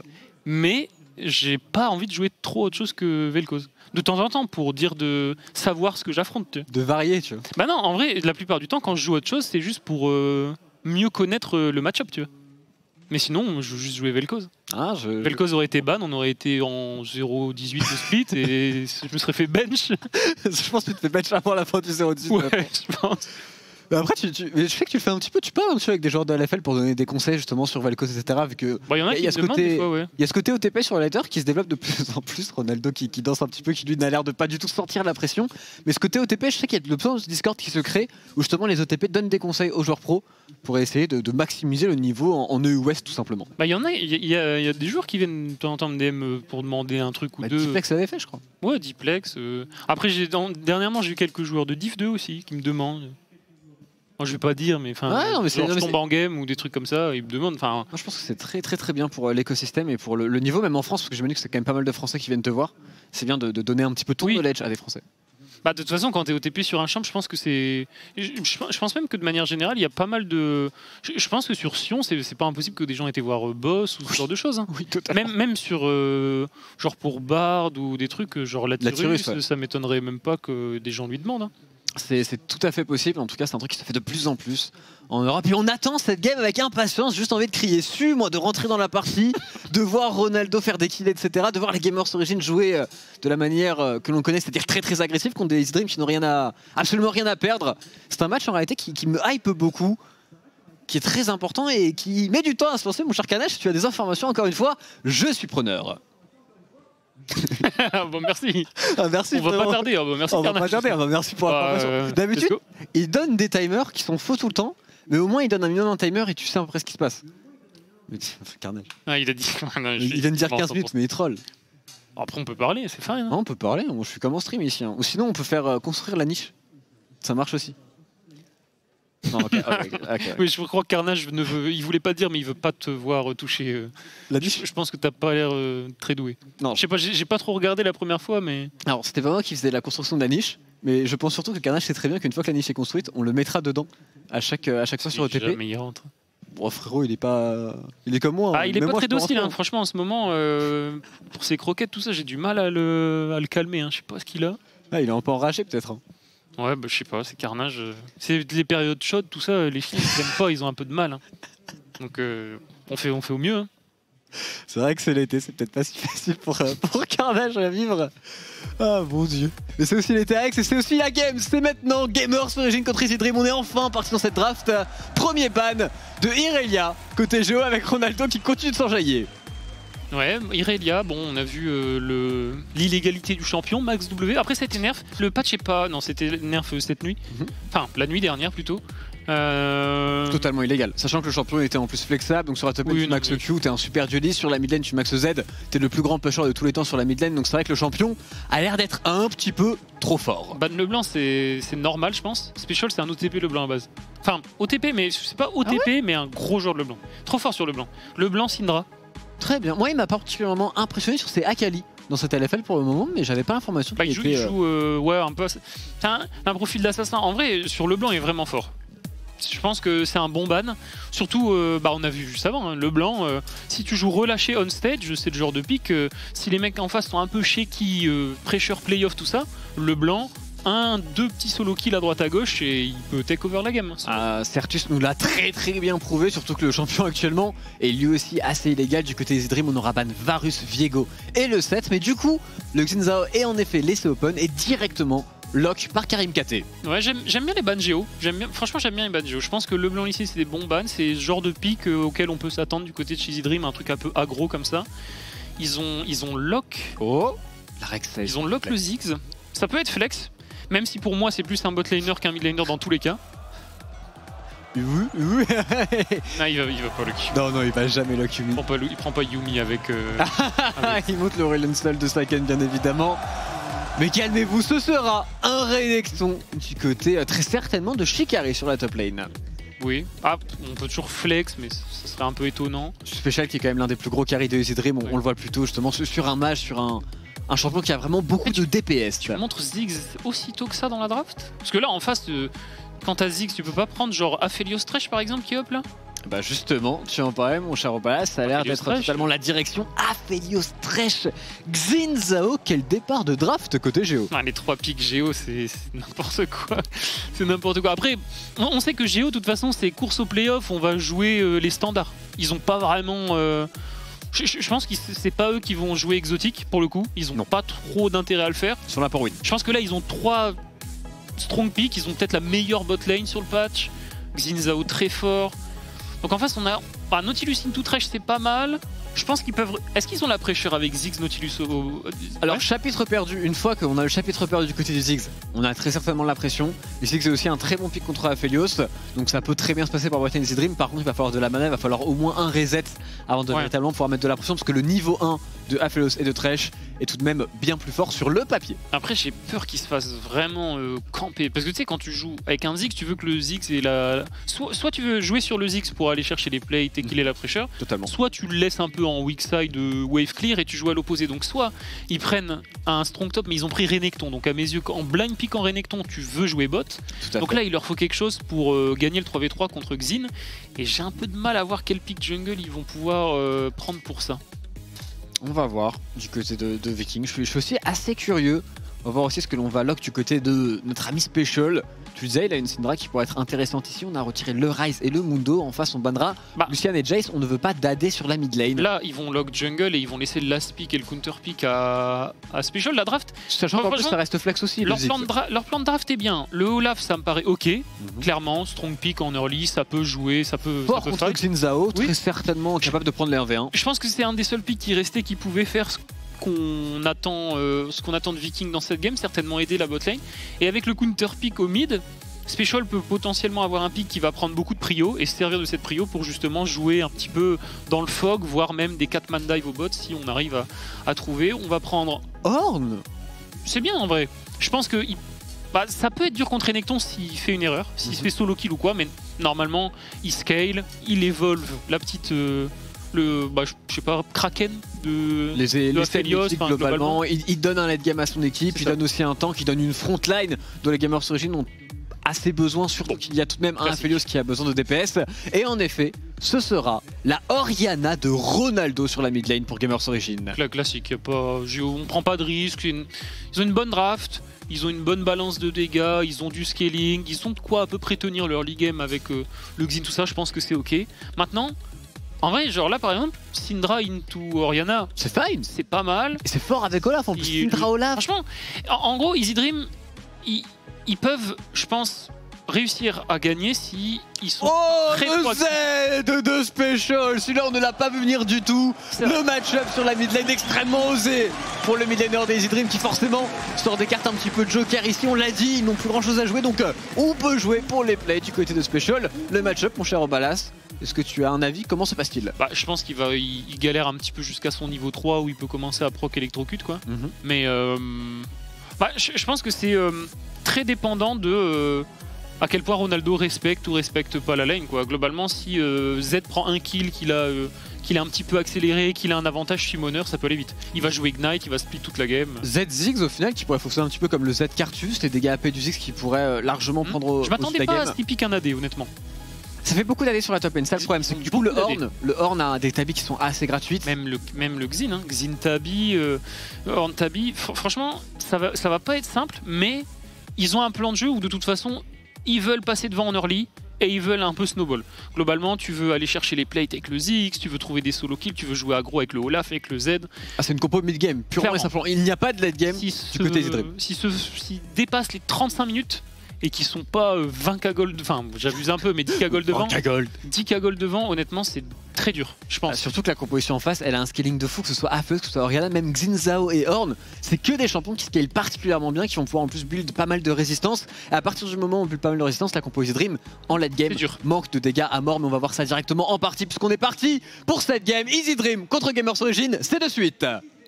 mais j'ai pas envie de jouer trop autre chose que Vel'Koz. De temps en temps, pour dire de savoir ce que j'affronte, tu vois. De varier, tu vois. Bah non, en vrai, la plupart du temps, quand je joue autre chose, c'est juste pour mieux connaître le match-up, tu vois. Mais sinon, je veux juste jouer Vel'Koz. Ah, Vel'Koz aurait été ban, on aurait été en 0-18 de split et je me serais fait bench. je pense que tu te fais bench avant la fin du 0-18. Ouais, je pense. Mais après, mais je sais que tu le fais un petit peu, tu parles un petit peu avec des joueurs de LFL pour donner des conseils justement sur Vel'Koz, etc. Vu que Bah, y en a il qui y a me ce demandent côté- des fois, ouais. il y a ce côté OTP sur le later qui se développe de plus en plus. Ronaldo qui danse un petit peu, qui lui n'a l'air de pas du tout sentir la pression. Mais ce côté OTP, je sais qu'il y a de plus en plus de Discord qui se crée où justement les OTP donnent des conseils aux joueurs pros pour essayer de maximiser le niveau en EU West tout simplement. Bah, il y a des joueurs qui viennent de temps en temps me DM pour demander un truc ou Bah, deux. Tiplex l'avait fait, je crois. Ouais, Diplex. Après, dernièrement, j'ai eu quelques joueurs de Div 2 aussi qui me demandent. Moi, je vais pas dire, mais enfin, Ouais, non, mais genre, c'est- je tombe en game ou des trucs comme ça, ils me demandent. Enfin, Moi, je pense que c'est très très très bien pour l'écosystème et pour le niveau, même en France, parce que je me dis que c'est quand même pas mal de Français qui viennent te voir. C'est bien de donner un petit peu ton Oui. knowledge à des Français. bah, de toute façon, quand tu es OTP sur un champ, je pense que c'est. Je pense même que de manière générale, il y a pas mal de. Je pense que sur Sion, c'est pas impossible que des gens aient été voir Boss ou ce genre de choses. Hein. Oui, totalement. Même sur. Genre pour Bard ou des trucs, genre Latirus, ouais. ça m'étonnerait même pas que des gens lui demandent. Hein. C'est tout à fait possible, en tout cas c'est un truc qui se fait de plus en plus en Europe et on attend cette game avec impatience, juste envie de crier su, moi, de rentrer dans la partie, de voir Ronaldo faire des kills, etc., de voir les Gamers Origins jouer de la manière que l'on connaît, c'est-à-dire très très agressif contre des Easy Dream qui n'ont absolument rien à perdre. C'est un match en réalité qui me hype beaucoup, qui est très important et qui met du temps à se lancer. Mon cher Kanash, si tu as des informations, encore une fois, je suis preneur. Bon, merci. Ah, merci. On va vraiment. pas tarder. Hein. Bon, merci. On va Carnage. pas tarder, merci pour l'information. Let's D'habitude, go. il donne des timers qui sont faux tout le temps, mais au moins il donne un minimum d'un timer et tu sais à peu près ce qui se passe. Mais Carnage. Ah, il a dit. Non, Il vient de dire Bon, 15 ça minutes, mais il troll. Après, on peut parler, c'est fine. Hein. Non, on peut parler, je suis comme en stream ici. Hein. Ou sinon, on peut faire construire la niche. Ça marche aussi. Non, ok. Oui, je crois que Carnage il voulait pas dire, mais il veut pas te voir toucher. La niche. Je pense que t'as pas l'air très doué. Non. Je sais pas, j'ai pas trop regardé la première fois, mais. Alors, c'était pas moi qui faisais la construction de la niche, mais je pense surtout que Carnage sait très bien qu'une fois que la niche est construite, on le mettra dedans à chaque fois sur Et OTP. jamais il rentre. Bon, frérot, il est comme moi. Ah, il est Même pas moi, très je peux docile, rentrer, hein. Franchement, en ce moment, pour ses croquettes, tout ça, j'ai du mal à le calmer. Hein. Je sais pas ce qu'il a. Ah, il est un peu enragé peut-être. Hein. Ouais, bah, je sais pas, c'est carnage. C'est les périodes chaudes, tout ça, les chiens, ils aiment pas, ils ont un peu de mal. Hein. Donc, on fait au mieux. Hein. C'est vrai que c'est l'été, c'est peut-être pas si facile pour Carnage à vivre. Ah mon dieu. Mais c'est aussi l'été Alex et c'est aussi la game. C'est maintenant Gamers Origin contre Easy Dream. On est enfin parti dans cette draft. Premier ban de Irelia côté Géo avec Ronaldo qui continue de s'enjailler. Ouais, Irelia, bon, on a vu l'illégalité du champion, Max W. Après, c'était nerf. Le patch est pas. Non, c'était nerf cette nuit. Enfin, la nuit dernière plutôt. Totalement illégal. Sachant que le champion était en plus flexible, donc sur la top lane Oui, tu max Q, t'es un super dueliste, sur la mid lane tu max Z, t'es le plus grand pusher de tous les temps sur la mid lane, donc c'est vrai que le champion a l'air d'être un petit peu trop fort. Ban Leblanc, c'est normal, je pense. Special, c'est un OTP Leblanc à base. Enfin, OTP, mais c'est pas OTP, mais un gros joueur de Leblanc. Trop fort sur Leblanc. Leblanc, Syndra. Très bien. Moi, il m'a particulièrement impressionné sur ses Akali dans cette LFL pour le moment, mais j'avais pas l'information. Bah, il joue ouais, un peu. T'as un profil d'assassin. En vrai, sur Leblanc, il est vraiment fort. Je pense que c'est un bon ban. Surtout, on a vu juste avant, hein, Leblanc, si tu joues relâché on stage, c'est le genre de pick, si les mecs en face sont un peu shaky, pressure playoff, tout ça, Leblanc, deux petits solo kills à droite à gauche et il peut take over la game. Certus nous l'a très bien prouvé, surtout que le champion actuellement est lui aussi assez illégal. Du côté des Dream, on aura ban Varus, Viego et le 7, mais du coup, le Xin est en effet laissé open et directement lock par Karim KT. Ouais, j'aime bien les bans Géo. Franchement, j'aime bien les bans Géo. Je pense que Leblanc ici, c'est des bons bans. C'est ce genre de pick auquel on peut s'attendre du côté de Cheesy Dream, un truc un peu aggro comme ça. Ils ont lock. Oh, la Rex. Ils ont lock le Ziggs. Ça peut être flex, même si pour moi, c'est plus un bot laner qu'un mid laner dans tous les cas. Oui. Ah, il va pas lock. Non, il va jamais lock Yumi. Il prend pas Yumi avec. Il monte le Reliant Stall de Saken, bien évidemment. Mais calmez-vous, ce sera un Renekton du côté très certainement de Shikari sur la top lane. Oui, on peut toujours flex, mais ça serait un peu étonnant. Special qui est quand même l'un des plus gros carries de Easy Dream, on le voit plutôt justement sur un mage, sur un champion qui a vraiment beaucoup de DPS. Tu montres Ziggs aussitôt que ça dans la draft? Parce que là, en face, quand t'as Ziggs, tu peux pas prendre genre Aphelios Thresh par exemple qui est up là? Bah justement, tu en parlais mon cher Opala, ça a l'air d'être totalement la direction Aphelios Thresh. Xin Zhao, quel départ de draft côté Géo. Les 3 picks Géo, c'est n'importe quoi. C'est n'importe quoi. Après, on sait que Géo, de toute façon, c'est course au playoff, on va jouer les standards. Ils ont pas vraiment... Je pense que c'est pas eux qui vont jouer exotique pour le coup. Ils ont pas trop d'intérêt à le faire. Ils sont là pour win. Je pense que là, ils ont 3 strong picks. Ils ont peut-être la meilleure bot lane sur le patch. Xin Zhao très fort. Donc en face, on a Nautilus into Thresh, c'est pas mal. Je pense qu'ils peuvent. Est-ce qu'ils ont la pressure avec Ziggs, Nautilus Alors, ouais. Chapitre perdu. Une fois qu'on a le chapitre perdu du côté du Ziggs, on a très certainement la pression. Le Ziggs est aussi un très bon pick contre Aphelios, donc ça peut très bien se passer par Botan Easy Dream. Par contre, il va falloir de la mana, il va falloir au moins un reset avant de véritablement pouvoir mettre de la pression, parce que le niveau 1 de Aphelios et de Thresh est tout de même bien plus fort sur le papier. Après, j'ai peur qu'il se fasse vraiment camper, parce que tu sais, quand tu joues avec un Ziggs, tu veux que le Ziggs ait la. Soit tu veux jouer sur le Ziggs pour aller chercher les plays et qu'il ait la fraîcheur. Totalement. Soit tu le laisses un peu en weak side wave clear et tu joues à l'opposé. Donc soit ils prennent un strong top, mais ils ont pris Renekton. Donc à mes yeux, en blind pick en Renekton, tu veux jouer bot. Donc là, il leur faut quelque chose pour gagner le 3v3 contre Xin. Et j'ai un peu de mal à voir quel pick jungle ils vont pouvoir prendre pour ça. On va voir du côté de Viking. Je suis aussi assez curieux. On va voir aussi ce que l'on va lock du côté de notre ami Special. Tu disais, il a une Syndra qui pourrait être intéressante ici. On a retiré le Rise et le Mundo. En face, on bannera Lucian et Jace. On ne veut pas d'AD sur la mid lane. Là, ils vont lock jungle et ils vont laisser le last pick et le counter pick à Special, la draft. Sachant qu'en plus, ça reste flex aussi. Leur plan de draft est bien. Le Olaf, ça me paraît ok. Clairement, strong pick en early, ça peut jouer, ça peut. Fort contre Xin Zhao, très oui. certainement capable de prendre les 1v1. Je pense que c'est un des seuls picks qui restait qui pouvait faire ce qu'on attend de Viking dans cette game, certainement aider la botlane. Et avec le counter pick au mid, Special peut potentiellement avoir un pick qui va prendre beaucoup de prio et se servir de cette prio pour justement jouer un petit peu dans le fog, voire même des 4-man dive au bot si on arrive à trouver. On va prendre Ornn. C'est bien en vrai. Je pense que ça peut être dur contre Renekton s'il fait une erreur, s'il se fait solo kill ou quoi, mais normalement il scale, il évolve la petite... je sais pas, Kraken de Aphelios, globalement. Il donne un late game à son équipe, il donne aussi un tank, il donne une front line dont les Gamers Origin ont a ses besoins, surtout qu'il y a tout de même un Aphelios qui a besoin de DPS. Et en effet, ce sera la Orianna de Ronaldo sur la mid lane pour Gamers Origin. La classique, on prend pas de risque, ils ont une bonne draft, ils ont une bonne balance de dégâts, ils ont du scaling, ils ont de quoi à peu près tenir leur league game avec le Xin, tout ça, je pense que c'est ok. Maintenant, en vrai, genre là par exemple, Syndra into Orianna, c'est fine, c'est pas mal. Et c'est fort avec Olaf en plus, Syndra Olaf. Franchement, en gros, Easy Dream, ils peuvent, je pense, réussir à gagner si ils sont très Z de Special, celui-là on ne l'a pas vu venir du tout. Le match-up sur la mid lane extrêmement osé pour le mid laner des Easy Dream qui forcément sort des cartes un petit peu de joker ici, on l'a dit, ils n'ont plus grand chose à jouer donc on peut jouer pour les plays du côté de Special. Le match-up mon cher Obalas, est-ce que tu as un avis? Comment se passe-t-il? Je pense qu'il galère un petit peu jusqu'à son niveau 3 où il peut commencer à proc électrocute quoi. Mais je pense que c'est très dépendant de à quel point Ronaldo respecte ou respecte pas la lane quoi. Globalement si Z prend un kill, qu'il a un petit peu accéléré, qu'il a un avantage summoner, ça peut aller vite. Il va jouer Ignite, il va split toute la game. Z Ziggs au final qui pourrait fonctionner un petit peu comme le Z Cartus, les dégâts AP du Ziggs qui pourraient largement prendre Je m'attendais pas à ce typique un AD honnêtement. Ça fait beaucoup d'AD sur la top lane, ça le problème, c'est que du coup le Horn a des tabis qui sont assez gratuites. Même le Xin, hein. Xin tabi, Horn tabi, franchement ça va pas être simple, mais ils ont un plan de jeu où de toute façon ils veulent passer devant en early et ils veulent un peu snowball. Globalement, tu veux aller chercher les plates avec le Ziggs, tu veux trouver des solo kills, tu veux jouer aggro avec le Olaf, avec le Z. Ah, c'est une compo mid-game, purement et simplement. Il n'y a pas de late-game du côté Easy Dream. S'ils dépassent les 35 minutes et qu'ils sont pas 20k gold, enfin j'abuse un peu, mais 10k gold devant, 10k gold devant, honnêtement, c'est très dur, je pense. Surtout que la composition en face, elle a un scaling de fou, que ce soit Aphelios, que ce soit Orianna, même Xin Zhao et Horn, c'est que des champions qui scalent particulièrement bien, qui vont pouvoir en plus build pas mal de résistance. Et à partir du moment où on build pas mal de résistance, la compo Easy Dream en late game manque de dégâts à mort, mais on va voir ça directement en partie puisqu'on est parti pour cette game. Easy Dream contre Gamers Origin, c'est de suite.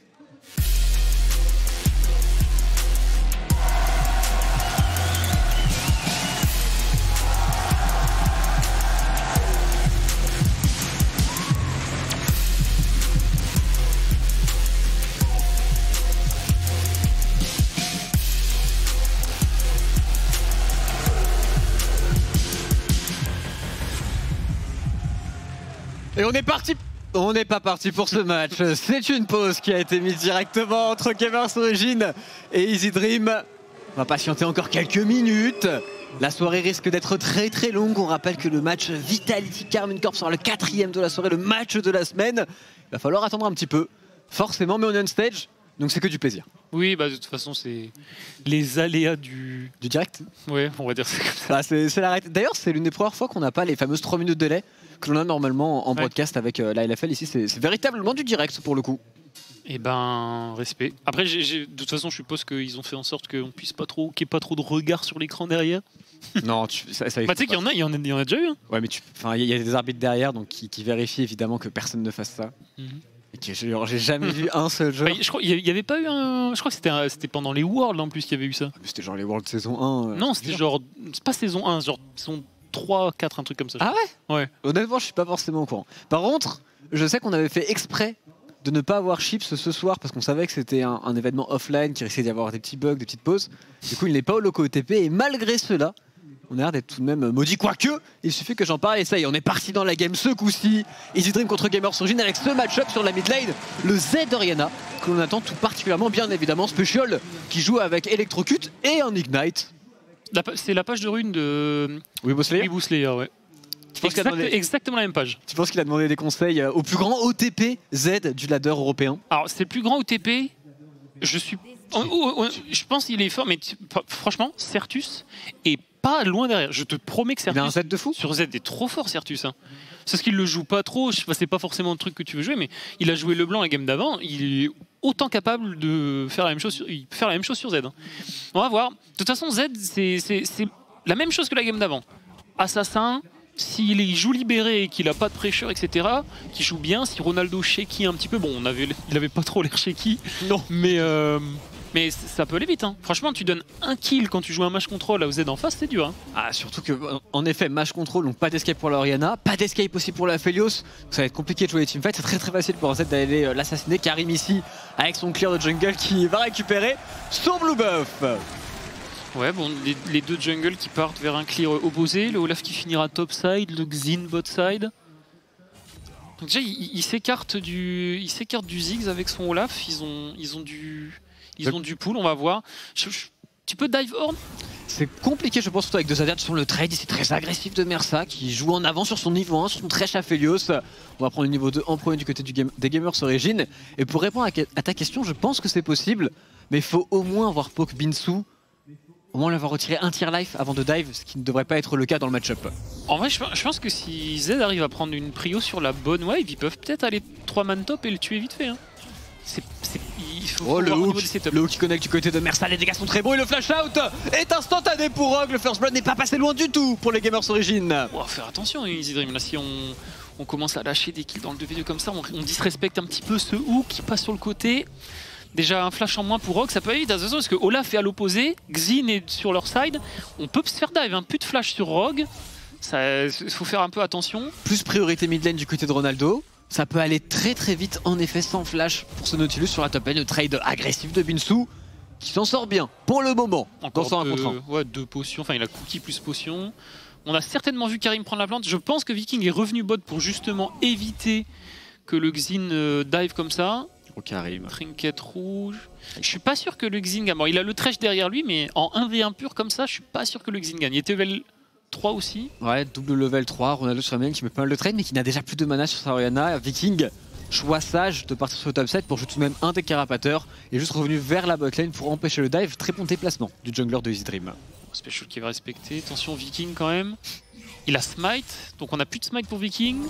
Et on est parti. On n'est pas parti pour ce match. C'est une pause qui a été mise directement entre Gamers Origin et Easy Dream. On va patienter encore quelques minutes. La soirée risque d'être très très longue. On rappelle que le match Vitality Karmine Corp sera le 4e de la soirée, le match de la semaine. Il va falloir attendre un petit peu, forcément, mais on est on stage, donc c'est que du plaisir. Oui, de toute façon, c'est les aléas du direct. Ouais, on va dire ça. C'est la... D'ailleurs, c'est l'une des premières fois qu'on n'a pas les fameuses 3 minutes de délai que l'on a normalement en broadcast avec la LFL. Ici, c'est véritablement du direct pour le coup. Et respect. Après, de toute façon, je suppose qu'ils ont fait en sorte qu'on puisse pas trop, qu'il n'y ait pas trop de regard sur l'écran derrière. Non, ça tu sais qu'il y en a déjà eu. Hein. Ouais, mais il y a des arbitres derrière, donc qui vérifient évidemment que personne ne fasse ça. Et j'ai jamais vu un seul joueur. Je crois qu'il y avait pas eu un. Je crois que c'était pendant les Worlds en plus qu'il y avait eu ça. C'était genre les Worlds saison 1. Non, c'était genre. C'est pas saison 1, genre saison 3, 4, un truc comme ça. Ah ouais? Ouais. Honnêtement, je suis pas forcément au courant. Par contre, je sais qu'on avait fait exprès de ne pas avoir Chips ce soir parce qu'on savait que c'était un événement offline qui risquait d'y avoir des petits bugs, des petites pauses. Du coup, il n'est pas au loco OTP et malgré cela, on a l'air d'être tout de même maudit. Quoique, il suffit que j'en parle et ça y est, on est parti dans la game ce coup-ci. Easy Dream contre Gamers Origin avec ce match-up sur la mid lane. Le Z Orianna, que l'on attend tout particulièrement, bien évidemment. Special qui joue avec Electrocute et un Ignite. C'est la page de rune de Weebo Slayer. Weebo Slayer, ouais. Exactement la même page. Tu penses qu'il a demandé des conseils au plus grand OTP Z du ladder européen? Alors, c'est le plus grand OTP. Je pense qu'il est fort, mais franchement, Certus est pas loin derrière. Je te promets que Certus. Il a un Z de fou. Sur Z est trop fort, Certus. Hein. C'est ce qu'il le joue pas trop. C'est pas forcément le truc que tu veux jouer, mais il a joué LeBlanc la game d'avant. Il est autant capable de faire la même chose. Il peut faire la même chose sur Z. Hein. On va voir. De toute façon, Z, c'est la même chose que la game d'avant. Assassin. S'il joue libéré et qu'il a pas de pressure, etc., qui joue bien, si Ronaldo shaky un petit peu, bon, il avait pas trop l'air shaky, non, mais ça peut aller vite. Hein. Franchement, tu donnes un kill quand tu joues un match control à OZ en face, c'est dur. Hein. Ah, surtout que, en effet, match control, donc pas d'escape pour la Orianna, pas d'escape aussi pour la Aphelios. Ça va être compliqué de jouer les teamfights. C'est très très facile pour OZ d'aller l'assassiner. Karim ici, avec son clear de jungle qui va récupérer son blue buff. Ouais, bon, les deux jungles qui partent vers un clear opposé, le Olaf qui finira topside, le Xin botside. Donc déjà, il s'écarte du Ziggs avec son Olaf, ils ont du pull, on va voir. Tu peux dive Horn? C'est compliqué, je pense, surtout avec deux adversaires sur le trade. C'est très agressif de Mersa qui joue en avant sur son niveau 1, sur son Thresh Aphelios. On va prendre le niveau 2 en premier du côté des Gamers Origin. Et pour répondre à ta question, je pense que c'est possible, mais il faut au moins avoir poke Binsu, au moins l'avoir retiré un tier life avant de dive, ce qui ne devrait pas être le cas dans le match-up. En vrai, je pense que si Z arrive à prendre une prio sur la bonne wave, ils peuvent peut-être aller 3 man top et le tuer vite fait. Hein. Il faut le voir au hook, niveau des setups. le hook qui connecte du côté de Mersa, les dégâts sont très beaux et le flash out est instantané pour Rogue. Le first blood n'est pas passé loin du tout pour les Gamers Origin. On va faire attention, Easy Dream. Là, si on commence à lâcher des kills dans le 2v2 comme ça, on disrespecte un petit peu ce hook qui passe sur le côté. Déjà un flash en moins pour Rogue, ça peut aller vite, parce que Olaf est à l'opposé, Xin est sur leur side, on peut se faire dive, plus de flash sur Rogue, il faut faire un peu attention. Plus priorité mid lane du côté de Ronaldo, ça peut aller très très vite en effet sans flash pour ce Nautilus sur la top lane, le trade agressif de Binsu qui s'en sort bien pour le moment. Encore dans son 1 contre 1. Ouais, 2 potions, enfin il a cookie plus potion. On a certainement vu Karim prendre la plante, je pense que Viking est revenu bot pour justement éviter que le Xin dive comme ça. Karim. Trinket rouge. Je suis pas sûr que le Xin gagne. Bon, il a le Thresh derrière lui, mais en 1v1 pur comme ça, je suis pas sûr que le Xin gagne. Il était level 3 aussi. Ouais, double level 3. Ronaldo sur la main qui met pas mal de trade, mais qui n'a déjà plus de mana sur sa Orianna. Viking, choix sage de partir sur le top 7 pour jouer tout de même un des carapateurs et juste revenu vers la botlane pour empêcher le dive. Très bon déplacement du jungler de Easy Dream. Special qui va respecter. Attention, Viking quand même. Il a smite, donc on a plus de smite pour Viking.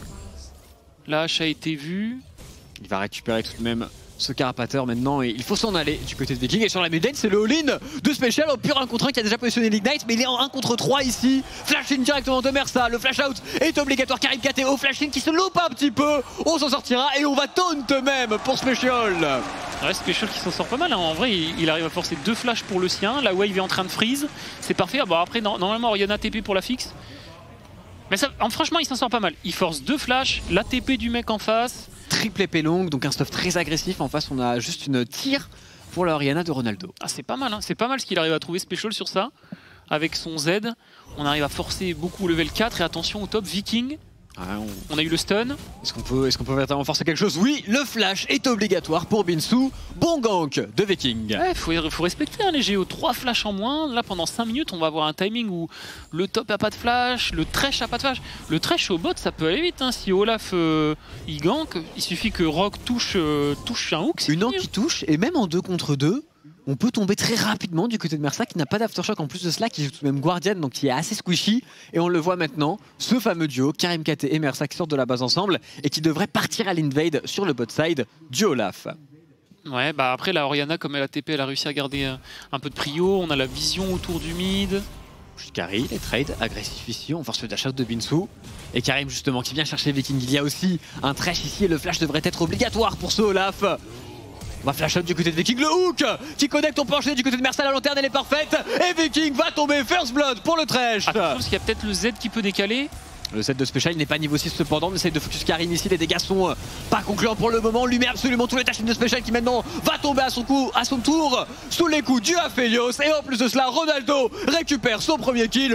La hache a été vue. Il va récupérer tout de même ce carapateur maintenant et il faut s'en aller du côté de Viking. Et sur la mid lane, c'est le all-in de Special en pur 1 contre 1 qui a déjà positionné l'Ignite, mais il est en 1 contre 3 ici. Flash in directement de Mersa, le flash out est obligatoire. Karim KT au flash in qui se loupe un petit peu. On s'en sortira et on va taunt même pour Special. Ouais, Special qui s'en sort pas mal. Hein. En vrai, il arrive à forcer 2 flashs pour le sien. La wave est en train de freeze. C'est parfait. Bon, après, normalement, Orianna TP pour la fixe. Mais ça, franchement, il s'en sort pas mal. Il force 2 flashs, la TP du mec en face. Triple épée longue, donc un stuff très agressif. En face, on a juste une tire pour la Orianna de Ronaldo. Ah, c'est pas mal, hein. C'est pas mal ce qu'il arrive à trouver Special sur ça. Avec son Z, on arrive à forcer beaucoup au level 4. Et attention au top, Viking. Ah, on a eu le stun. Est-ce qu'on peut véritablement forcer quelque chose? Oui, le flash est obligatoire pour Binsu. Bon gank de Viking. Ouais, faut respecter les Géo. 3 flashs en moins. Là, pendant 5 minutes, on va avoir un timing où le top a pas de flash, le Thresh a pas de flash. Le Thresh au bot, ça peut aller vite. Hein. Si Olaf il gank, il suffit que Rogue touche un hook. Une angle qui touche, et même en 2 contre 2, on peut tomber très rapidement du côté de Mersa qui n'a pas d'aftershock en plus de cela, qui joue tout de même Guardian, donc qui est assez squishy. Et on le voit maintenant, ce fameux duo, Karim KT et Mersa qui sortent de la base ensemble et qui devraient partir à l'invade sur le bot side du Olaf. Ouais, bah après la Orianna, comme elle a TP, elle a réussi à garder un peu de prio. On a la vision autour du mid. Karim, les trades agressifs ici, on force le dash out de Binsu. Et Karim justement qui vient chercher Viking. Il y a aussi un Thresh ici et le flash devrait être obligatoire pour ce Olaf. On va flash out du côté de Viking, le hook qui connecte, on peut enchaîner du côté de Mersa, la lanterne elle est parfaite et Viking va tomber first blood pour le Thresh. Attention parce qu'il y a peut-être le Z qui peut décaler. Le set de Special n'est pas niveau 6 cependant, on essaye de focus Karim ici, les dégâts sont pas concluants pour le moment, on lui met absolument tous les tâches de Special qui maintenant va tomber à son tour sous les coups du Aphelios et en plus de cela Ronaldo récupère son premier kill.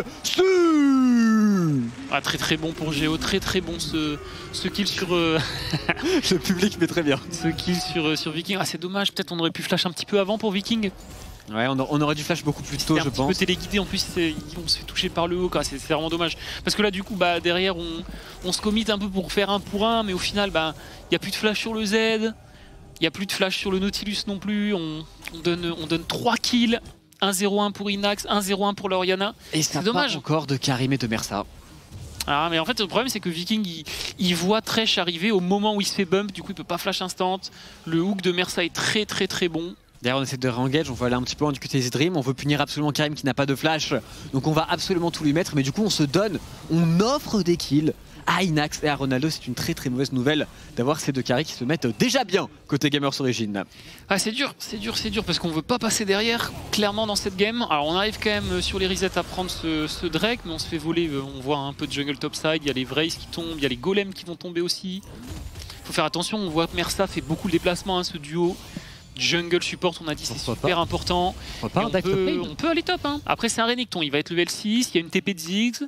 Ah, très très bon pour Géo, très très bon ce kill sur... Le public met très bien. Ce kill sur Viking, ah c'est dommage, peut-être on aurait pu flash un petit peu avant pour Viking. Ouais, on aurait dû flash beaucoup plus tôt, je pense. Un petit peu téléguidé, en plus on se fait toucher par le haut, c'est vraiment dommage. Parce que là du coup, derrière on se commit un peu pour faire 1 pour 1, mais au final, il n'y a plus de flash sur le Z, il n'y a plus de flash sur le Nautilus non plus, on donne 3 kills, 1-0-1 pour Inax, 1-0-1 pour l'Orianna. Et c'est dommage encore de Karim et de Mersa. Ah, mais en fait le problème c'est que Viking il voit Thresh arriver au moment où il se fait bump, du coup il peut pas flash instant. Le hook de Mersa est très très très bon. D'ailleurs on essaie de re-engage, on veut aller un petit peu en du côté des Dream, on veut punir absolument Karim qui n'a pas de flash, donc on va absolument tout lui mettre, mais du coup on se donne, on offre des kills à Inax et à Ronaldo. C'est une très très mauvaise nouvelle d'avoir ces deux carrés qui se mettent déjà bien côté Gamers Origin. Ah, c'est dur parce qu'on veut pas passer derrière clairement dans cette game. Alors on arrive quand même sur les resets à prendre ce Drake, mais on se fait voler, on voit un peu de jungle topside, il y a les Vrays qui tombent, il y a les golems qui vont tomber aussi. Faut faire attention, on voit que Mersa fait beaucoup de déplacements, ce duo. jungle support, on a dit c'est Pourquoi super important. On peut, On peut aller top. Hein. Après, c'est un Renekton, il va être level 6, il y a une TP de Ziggs.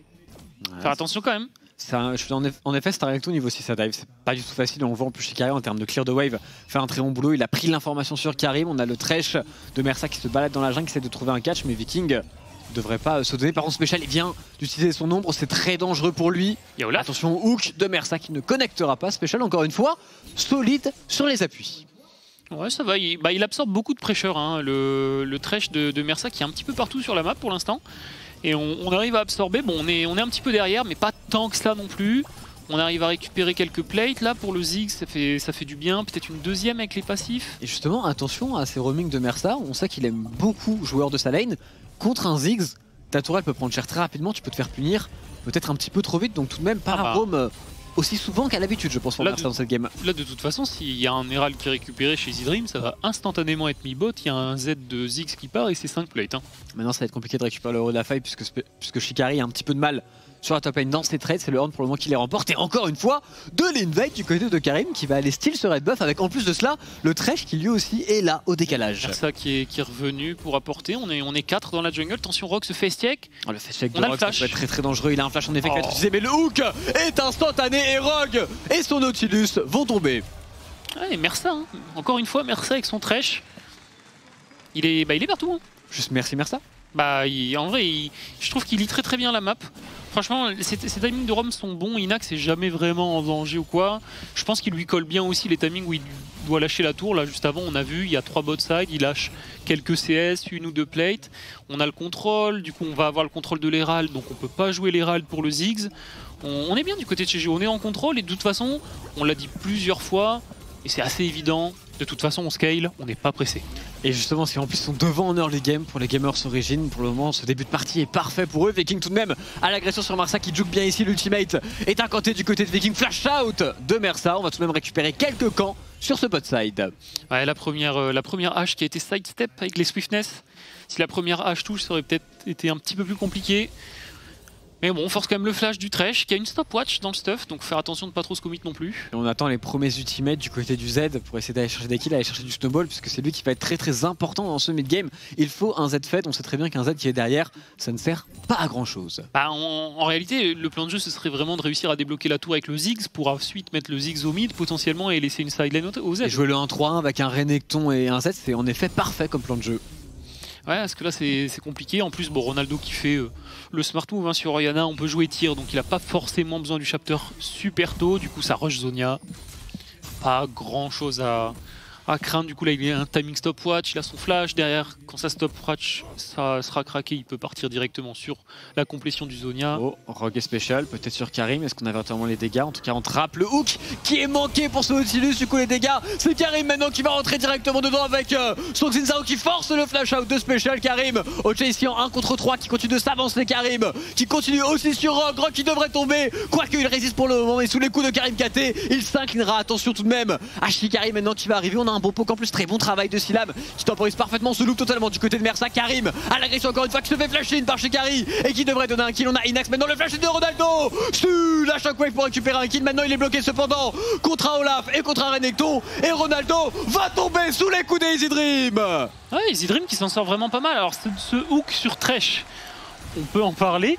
Faire attention quand même. En effet, c'est un Renekton niveau 6 à dive. C'est pas du tout facile. On le voit en plus chez Karim en termes de clear the wave. Fait un très bon boulot. Il a pris l'information sur Karim. On a le Thresh de Mersa qui se balade dans la jungle, qui essaie de trouver un catch, mais Viking devrait pas se donner. Par contre, Special, il vient d'utiliser son ombre. C'est très dangereux pour lui. Il y a Olaf. Attention au hook de Mersa qui ne connectera pas. Special, encore une fois, solide sur les appuis. Ouais, ça va. Il absorbe beaucoup de pressure. Hein. Le Thresh de Mersa qui est un petit peu partout sur la map pour l'instant. Et on arrive à absorber. Bon, on est un petit peu derrière, mais pas tant que cela non plus. On arrive à récupérer quelques plates là pour le Ziggs, ça fait du bien. Peut-être une deuxième avec les passifs. Et justement, attention à ces roamings de Mersa. On sait qu'il aime beaucoup joueur de sa lane. Contre un Ziggs, ta tourelle peut prendre cher très rapidement. Tu peux te faire punir peut-être un petit peu trop vite. Donc tout de même, pas roam aussi souvent qu'à l'habitude, je pense, pour Mersa dans cette game. Là, de toute façon, s'il y a un Herald qui est récupéré chez EasyDream, ça va instantanément être mi-bot. Il y a un Z de Ziggs qui part et c'est 5 plates. Hein. Maintenant, ça va être compliqué de récupérer le héros de la faille puisque Shikari a un petit peu de mal sur la top lane dans ses trades. C'est le Horn pour le moment qui les remporte. Et encore une fois, de l'invite du côté de Karim qui va aller steal ce red buff avec en plus de cela le Thresh qui lui aussi est là au décalage. Mersa qui est revenu pour apporter. On est 4 dans la jungle. Attention, Rogue se face check. Le face check de Rogue va être très très dangereux. Il a un flash en effet qui va être utilisé, mais le hook est instantané et Rogue et son Nautilus vont tomber. Ouais, Mersa, hein. Encore une fois, Mersa avec son Thresh. Il est partout. Hein. Juste merci Mersa. En vrai, je trouve qu'il lit très très bien la map. Franchement, ses timings de roam sont bons. Inax est jamais vraiment en danger ou quoi. Je pense qu'il lui colle bien aussi les timings où il doit lâcher la tour. Là, juste avant, on a vu, il y a 3 bot side. Il lâche quelques CS, 1 ou 2 plates. On a le contrôle. Du coup, on va avoir le contrôle de l'Herald. Donc, on peut pas jouer l'Herald pour le Ziggs. On est bien du côté de chez Géo. On est en contrôle. Et de toute façon, on l'a dit plusieurs fois. Et c'est assez évident. De toute façon, on scale, on n'est pas pressé. Et justement, si en plus ils sont devant en early game pour les gamers origine, pour le moment, ce début de partie est parfait pour eux. Viking tout de même à l'agression sur Mersa qui juke bien ici. L'ultimate est incanté du côté de Viking. Flash out de Mersa. On va tout de même récupérer quelques camps sur ce bot side. Ouais, la première hache qui a été sidestep avec les swiftness. Si la première hache touche, ça aurait peut-être été un petit peu plus compliqué. Mais bon, on force quand même le flash du Thresh qui a une stopwatch dans le stuff, donc faire attention de pas trop se commit non plus. Et on attend les premiers ultimates du côté du Z pour essayer d'aller chercher des kills, aller chercher du snowball, puisque c'est lui qui va être très très important dans ce mid-game. Il faut un Z fed, on sait très bien qu'un Z qui est derrière, ça ne sert pas à grand chose. En réalité, le plan de jeu, ce serait vraiment de réussir à débloquer la tour avec le Ziggs pour ensuite mettre le Ziggs au mid potentiellement et laisser une sideline au Z. Et jouer le 1-3-1 avec un Renekton et un Z, c'est en effet parfait comme plan de jeu. Ouais, parce que là c'est compliqué. En plus, bon, Ronaldo qui fait le smart move hein, sur Orianna, on peut jouer tir, donc il n'a pas forcément besoin du chapter super tôt. Du coup, ça rush Zonia. Pas grand chose à craindre. Du coup, là, il a un timing stopwatch, il a son flash derrière. Quand ça stopwatch, ça sera craqué, il peut partir directement sur la complétion du Zonia. Oh, Rogue est spécial, peut-être sur Karim. Est-ce qu'on avait vraiment les dégâts? En tout cas, on trappe le hook qui est manqué pour ce Nautilus. Du coup, les dégâts, c'est Karim maintenant qui va rentrer directement dedans avec son Xin Zhao qui force le flash out de spécial. Karim au chase en 1 contre 3 qui continue de s'avancer. Karim qui continue aussi sur Rogue. Rogue qui devrait tomber, quoique il résiste pour le moment. Et sous les coups de Karim KT, il s'inclinera. Attention tout de même à Shikari maintenant qui va arriver. On a un beau poke en plus, très bon travail de Silam qui temporise parfaitement ce loop totalement du côté de Mersa. Karim à l'agression encore une fois qui se fait flash in par Shikari et qui devrait donner un kill. On a Inax maintenant, le flash in de Ronaldo. La shockwave pour récupérer un kill. Maintenant il est bloqué cependant contre un Olaf et contre un Renekton. Et Ronaldo va tomber sous les coups des EasyDream. Ouais, EasyDream qui s'en sort vraiment pas mal. Alors ce hook sur Thresh, on peut en parler.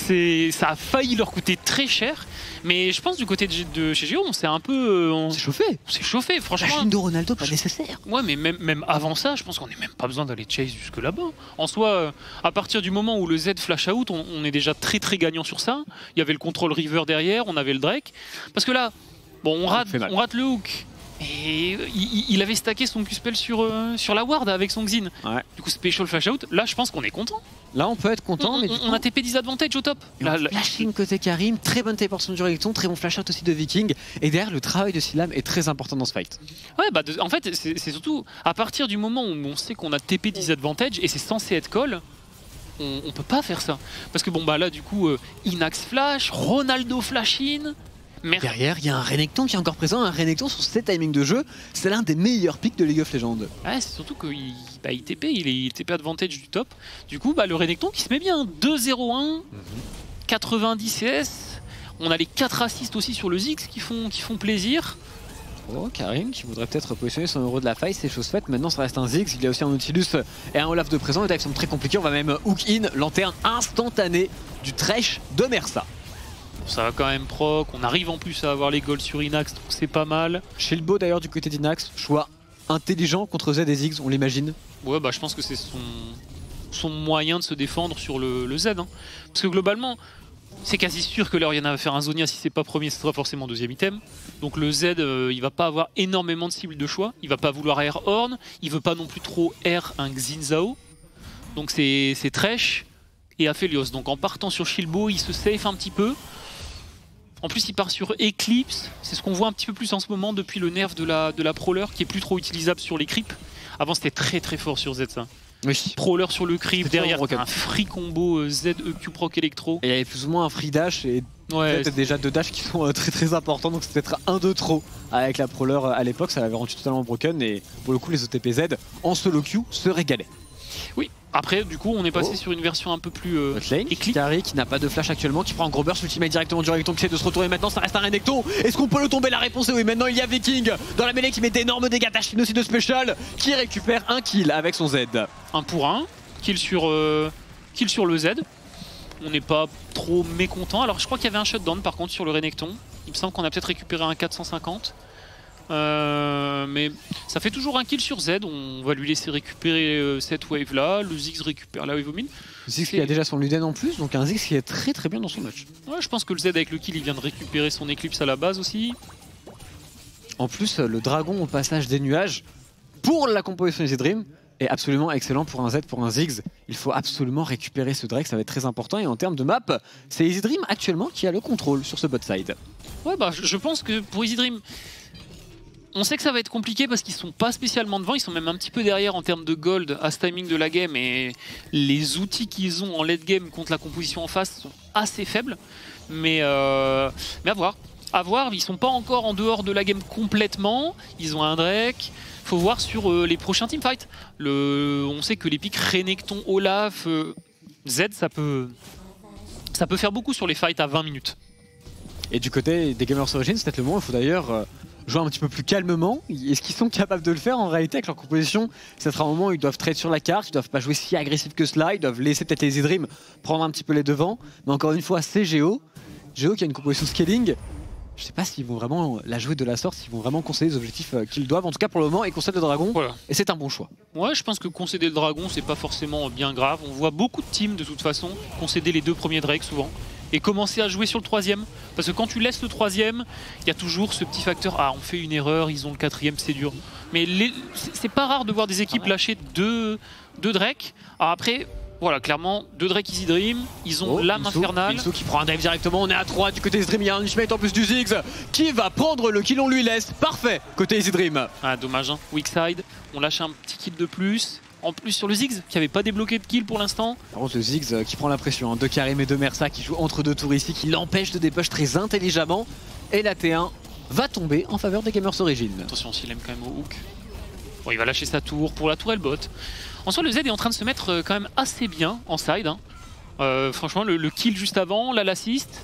Ça a failli leur coûter très cher. Mais je pense du côté de chez Géo, on s'est un peu... On s'est chauffé. On s'est chauffé, franchement. La chine de Ronaldo, pas nécessaire. Ouais, mais même avant ça, je pense qu'on n'a même pas besoin d'aller chase jusque là-bas. En soi, à partir du moment où le Z flash out, on est déjà très très gagnant sur ça. Il y avait le control river derrière, on avait le Drake. Parce que là, bon, on rate le hook. Et il avait stacké son Q-spell sur la ward avec son Xin. Ouais. Du coup, special flash out. Là, je pense qu'on est content. Là, on peut être content. On a TP disadvantage au top. Flashing côté Karim, très bonne téléportation du Renekton, très bon flash out aussi de Viking. Et derrière, le travail de Silam est très important dans ce fight. Ouais, bah en fait, c'est surtout à partir du moment où on sait qu'on a TP disadvantage et c'est censé être call. On peut pas faire ça. Parce que bon, bah là, du coup, Inax flash, Ronaldo flash in. Derrière, il y a un Renekton qui est encore présent, un Renekton sur ses timings de jeu. C'est l'un des meilleurs picks de League of Legends. Ouais, c'est surtout qu'il TP, il TP advantage du top. Du coup, bah, le Renekton qui se met bien 2-0-1, 90 CS. On a les 4 assists aussi sur le Ziggs qui font plaisir. Oh, Karim qui voudrait peut-être positionner son héros de la faille, c'est chose faite. Maintenant, ça reste un Ziggs. Il y a aussi un Nautilus et un Olaf de présent. Les dives sont très compliqués. On va même hook in, lanterne instantanée du Thresh de Mersa. Ça va quand même proc. On arrive en plus à avoir les golds sur Inax, donc c'est pas mal. Shellbow d'ailleurs du côté d'Inax, choix intelligent contre Z et Ziggs, on l'imagine. Ouais, bah je pense que c'est son moyen de se défendre sur le Z. Hein. Parce que globalement, c'est quasi sûr que l'Oriana va faire un Zonia. Si c'est pas premier, ce sera forcément deuxième item. Donc le Z, il va pas avoir énormément de cibles de choix. Il va pas vouloir Air Horn. Il veut pas non plus trop Air un Xin Zhao. Donc c'est Thresh et Aphelios. Donc en partant sur Shilbo, il se safe un petit peu. En plus, il part sur Eclipse. C'est ce qu'on voit un petit peu plus en ce moment depuis le nerf de la Prowler qui est plus trop utilisable sur les creeps. Avant, c'était très très fort sur Z ça. Oui. Prowler sur le creep, derrière un free combo Z, EQ, proc, électro. Et il y avait plus ou moins un free dash et ouais, déjà deux dash qui sont très très importants. Donc c'est peut-être un de trop avec la Prowler à l'époque. Ça l'avait rendu totalement broken. Et pour le coup, les OTPZ en solo queue se régalaient. Oui. Après, du coup, on est passé sur une version un peu plus éclipse. Kari qui n'a pas de flash actuellement, qui prend un gros burst ultimate directement du Renekton, qui essaie de se retourner maintenant. Ça reste un Renekton. Est-ce qu'on peut le tomber? La réponse est oui. Maintenant, il y a Viking dans la mêlée qui met d'énormes dégâts. Tashin aussi de special qui récupère un kill avec son Z. 1 pour 1. Kill sur le Z. On n'est pas trop mécontent. Alors, je crois qu'il y avait un shutdown par contre sur le Renekton. Il me semble qu'on a peut-être récupéré un 450. Mais ça fait toujours un kill sur Z. On va lui laisser récupérer cette wave là. Le Ziggs récupère la wave au mid. Ziggs qui a déjà son Luden en plus, donc un Ziggs qui est très très bien dans son match. Ouais, je pense que le Z avec le kill il vient de récupérer son Eclipse à la base aussi. En plus, le dragon au passage des nuages pour la composition des Dream est absolument excellent pour un Z, pour un Ziggs. Il faut absolument récupérer ce Drake, ça va être très important. Et en termes de map, c'est Easy Dream actuellement qui a le contrôle sur ce bot side. Ouais, bah je pense que pour Easy Dream, on sait que ça va être compliqué parce qu'ils sont pas spécialement devant, ils sont même un petit peu derrière en termes de gold à ce timing de la game et les outils qu'ils ont en late game contre la composition en face sont assez faibles. Mais à voir. À voir, ils sont pas encore en dehors de la game complètement, ils ont un Drake. Faut voir sur les prochains teamfights. On sait que les pics Renekton, Olaf, Z, ça peut faire beaucoup sur les fights à 20 minutes. Et du côté des Gamers Origins, c'est peut-être le moment, il faut d'ailleurs jouer un petit peu plus calmement. Est-ce qu'ils sont capables de le faire en réalité avec leur composition? Ça sera un moment où ils doivent trade sur la carte, ils doivent pas jouer si agressif que cela, ils doivent laisser peut-être les Easy Dream prendre un petit peu les devants. Mais encore une fois, c'est Géo. Géo qui a une composition scaling. Je sais pas s'ils vont vraiment la jouer de la sorte, s'ils vont vraiment concéder les objectifs qu'ils doivent. En tout cas, pour le moment, ils concèdent le dragon. Voilà. Et c'est un bon choix. Ouais, je pense que concéder le dragon, c'est pas forcément bien grave. On voit beaucoup de teams de toute façon concéder les 2 premiers Drake souvent. Et commencer à jouer sur le 3e. Parce que quand tu laisses le 3e, il y a toujours ce petit facteur. Ah, on fait une erreur, ils ont le 4e, c'est dur. Mais c'est pas rare de voir des équipes lâcher 2 Drake. Alors après. Voilà, clairement, 2 Drake Easy Dream, ils ont l'âme infernale. Ilso qui prend un dive directement, on est à 3 du côté Easy Dream, il y a un ultimate en plus du Ziggs qui va prendre le kill, on lui laisse, parfait, côté Easy Dream. Ah dommage, hein. Weak side, on lâche un petit kill de plus. En plus sur le Ziggs, qui avait pas débloqué de kill pour l'instant. Par contre le Ziggs qui prend la pression, hein, de Karim et de Mersa qui jouent entre 2 tours ici, qui l'empêche de dépush très intelligemment. Et la T1 va tomber en faveur des Gamers Origins. Attention s'il aime quand même au hook. Bon, il va lâcher sa tour pour la tour elle bot. En soi, le Z est en train de se mettre quand même assez bien en side. Hein. Franchement, le kill juste avant, l'assist,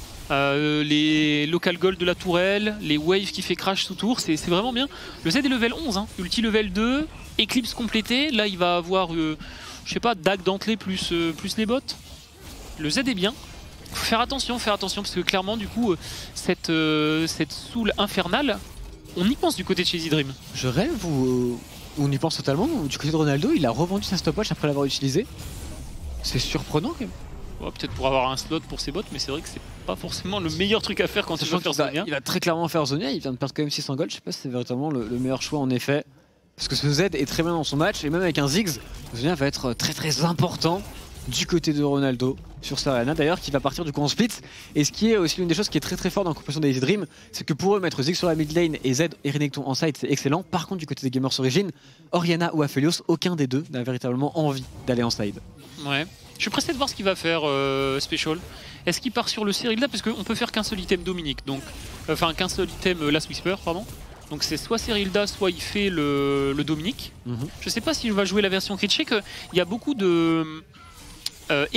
les local gold de la tourelle, les waves qui fait crash sous tour, c'est vraiment bien. Le Z est level 11, hein. Ulti level 2, Eclipse complété. Là, il va avoir, je sais pas, Dag dentelé plus les bots. Le Z est bien. Faut faire attention parce que clairement, du coup, cette soul infernale, on y pense du côté de chez Easy Dream. Je rêve ou on y pense totalement. Du côté de Ronaldo, il a revendu sa stopwatch après l'avoir utilisé. C'est surprenant quand même. Ouais, peut-être pour avoir un slot pour ses bots, mais c'est vrai que c'est pas forcément le meilleur truc à faire quand il va faire Zonia. Il va très clairement faire Zonia, il vient de perdre quand même 600 gold. Je sais pas si c'est véritablement le meilleur choix en effet. Parce que ce Z est très bien dans son match et même avec un Ziggs, Zonia va être très très important du côté de Ronaldo sur sa arena d'ailleurs qui va partir du coup en split. Et ce qui est aussi l'une des choses qui est très très fort dans la composition des Easy Dream, c'est que pour eux mettre Ziggs sur la mid lane et Z et Renekton en side c'est excellent. Par contre du côté des Gamers Origins, Oriana ou Aphelios, aucun des deux n'a véritablement envie d'aller en side. Ouais, je suis pressé de voir ce qu'il va faire Special. Est-ce qu'il part sur le Cyril là, parce qu'on peut faire qu'un seul item Dominique, donc enfin qu'un seul item Last Whisper pardon. Donc c'est soit Cyrilda, soit il fait le Dominique. Je sais pas s'il va jouer la version crit. Je sais qu'il y a beaucoup de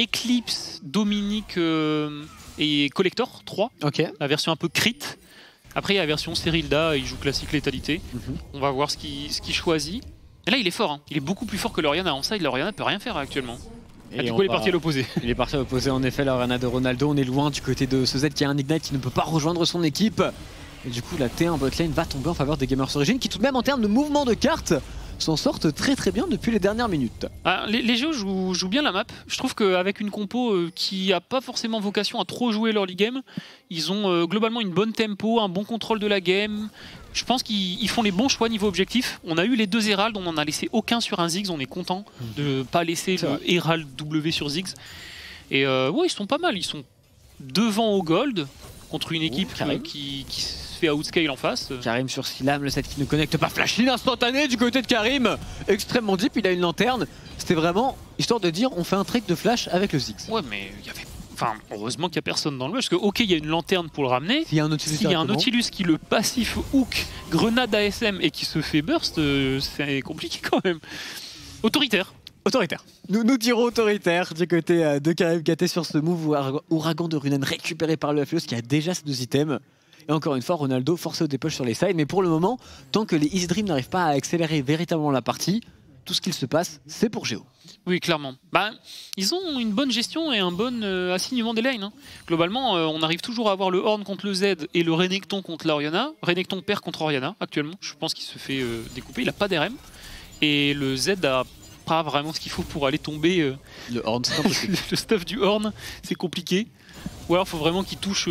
Eclipse, Dominique et Collector 3, la version un peu crit. Après, il y a la version Serilda, il joue classique létalité. On va voir ce qu'il choisit. Et là, il est fort, hein. Il est beaucoup plus fort que l'Oriana. En side, l'Oriana peut rien faire actuellement. Et du coup, il est parti à l'opposé. Il est parti à l'opposé, en effet, l'Oriana de Ronaldo. On est loin du côté de ce Z qui a un Ignite qui ne peut pas rejoindre son équipe. Et du coup, la T1 botlane va tomber en faveur des Gamers Origin qui, tout de même, en termes de mouvement de cartes, s'en sortent très bien depuis les dernières minutes. Les Géos jouent bien la map. Je trouve qu'avec une compo qui n'a pas forcément vocation à trop jouer leur league game, ils ont globalement une bonne tempo, un bon contrôle de la game. Je pense qu'ils font les bons choix niveau objectif. On a eu les 2 Herald, on n'en a laissé aucun sur un Ziggs. On est content de ne pas laisser le Herald W sur Ziggs. Et ouais, ils sont pas mal. Ils sont devant au gold contre une équipe qui se fait outscale en face. Karim sur Silam, le set qui ne connecte pas. Flash in instantané du côté de Karim. Extrêmement deep, il a une lanterne. C'était vraiment histoire de dire on fait un trick de flash avec le Ziggs. Ouais, mais il y avait... Enfin, heureusement qu'il n'y a personne dans le match, parce que ok, il y a une lanterne pour le ramener. S'il y a un Nautilus qui le passif hook, grenade ASM et qui se fait burst, c'est compliqué quand même. Autoritaire. Nous dirons autoritaire du côté de Karim KT sur ce move ouragan de Runen récupéré par le FLOS qui a déjà ses 2 items. Et encore une fois, Ronaldo forcé au dépush sur les sides. Mais pour le moment, tant que les Easy Dream n'arrivent pas à accélérer véritablement la partie, tout ce qu'il se passe, c'est pour Géo. Oui, clairement. Ils ont une bonne gestion et un bon assignement des lanes. Hein. Globalement, on arrive toujours à avoir le Horn contre le Z et le Renekton contre l'Oriana. Renekton perd contre Oriana actuellement. Je pense qu'il se fait découper. Il n'a pas d'RM. Et le Z a pas vraiment ce qu'il faut pour aller tomber. Le Horn, c'est impossible. Le stuff du Horn, c'est compliqué. Ou alors, il faut vraiment qu'il touche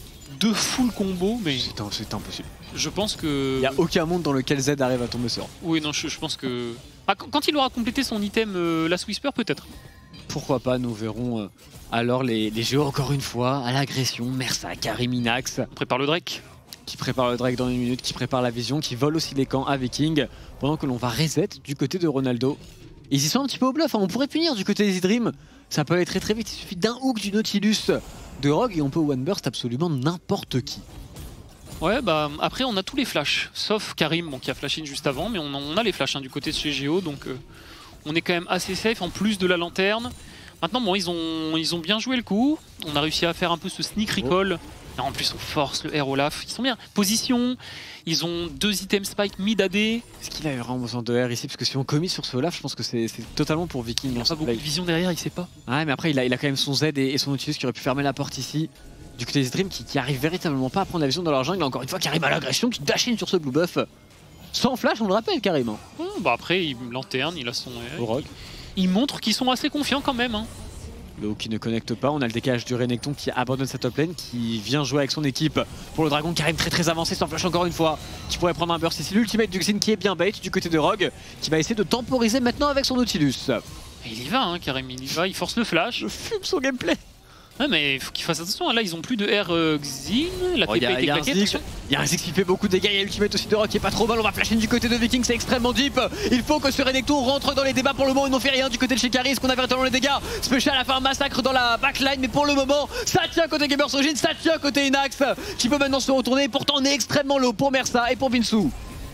2 full combos. Mais c'est impossible. Je pense que... Il n'y a aucun monde dans lequel Z arrive à tomber sur. Oui, non, je pense que... quand il aura complété son item Last Whisper, peut-être. Pourquoi pas, nous verrons alors les Géos encore une fois à l'agression. Mersa, Karim, Inax. On prépare le Drake. Qui prépare le Drake dans une minute, qui prépare la vision, qui vole aussi les camps à Viking. Pendant que l'on va reset du côté de Ronaldo. Ils y sont un petit peu au bluff, hein. On pourrait punir du côté des Dream. Ça peut aller très vite, il suffit d'un hook du Nautilus de Rogue et on peut one burst absolument n'importe qui. Ouais, après on a tous les flashs, sauf Karim qui a flash in juste avant, mais on a les flashs du côté de chez Géo, donc on est quand même assez safe en plus de la lanterne. Maintenant, bon, ils ont bien joué le coup, on a réussi à faire un peu ce sneak recall. Et en plus, on force le R Olaf, ils sont bien. Position, ils ont 2 items spike mid AD. Est-ce qu'il a vraiment besoin de R ici? Parce que si on commet sur ce Olaf, je pense que c'est totalement pour Viking. Il n'a pas beaucoup de vision derrière, il sait pas. Ouais, mais après, il a quand même son Z et son Nautilus qui aurait pu fermer la porte ici. Du côté des Dream qui arrive véritablement pas à prendre la vision dans leur jungle. Encore une fois, qui arrive à l'agression, qui dash in sur ce blue buff. Sans flash, on le rappelle carrément. Après, il lanterne, il a son Rogue. Il montre qu'ils sont assez confiants quand même. Hein. Le hook qui ne connecte pas, on a le décalage du Renekton qui abandonne sa top lane, qui vient jouer avec son équipe pour le dragon qui arrive très avancé sans flash encore une fois, qui pourrait prendre un burst ici. L'ultimate du Xin qui est bien bait du côté de Rogue, qui va essayer de temporiser maintenant avec son Nautilus. Et il y va, hein, Karim, il y va, il force le flash. Je fume son gameplay. Ouais, mais il faut qu'il fasse attention, là ils ont plus de R Xin, la TP a été claquée, attention. Il y a un Ziggs qui fait beaucoup de dégâts, il y a l'ultimate aussi de Rock qui est pas trop mal, on va flasher du côté de Viking, c'est extrêmement deep. Il faut que ce Renekton rentre dans les débats, pour le moment ils n'ont fait rien du côté de chez Karis, qu'on a véritablement les dégâts. Special a fait un massacre dans la backline, mais pour le moment ça tient côté Gamers Origin, ça tient côté Inax, qui peut maintenant se retourner, pourtant on est extrêmement low pour Mersa et pour Binsu.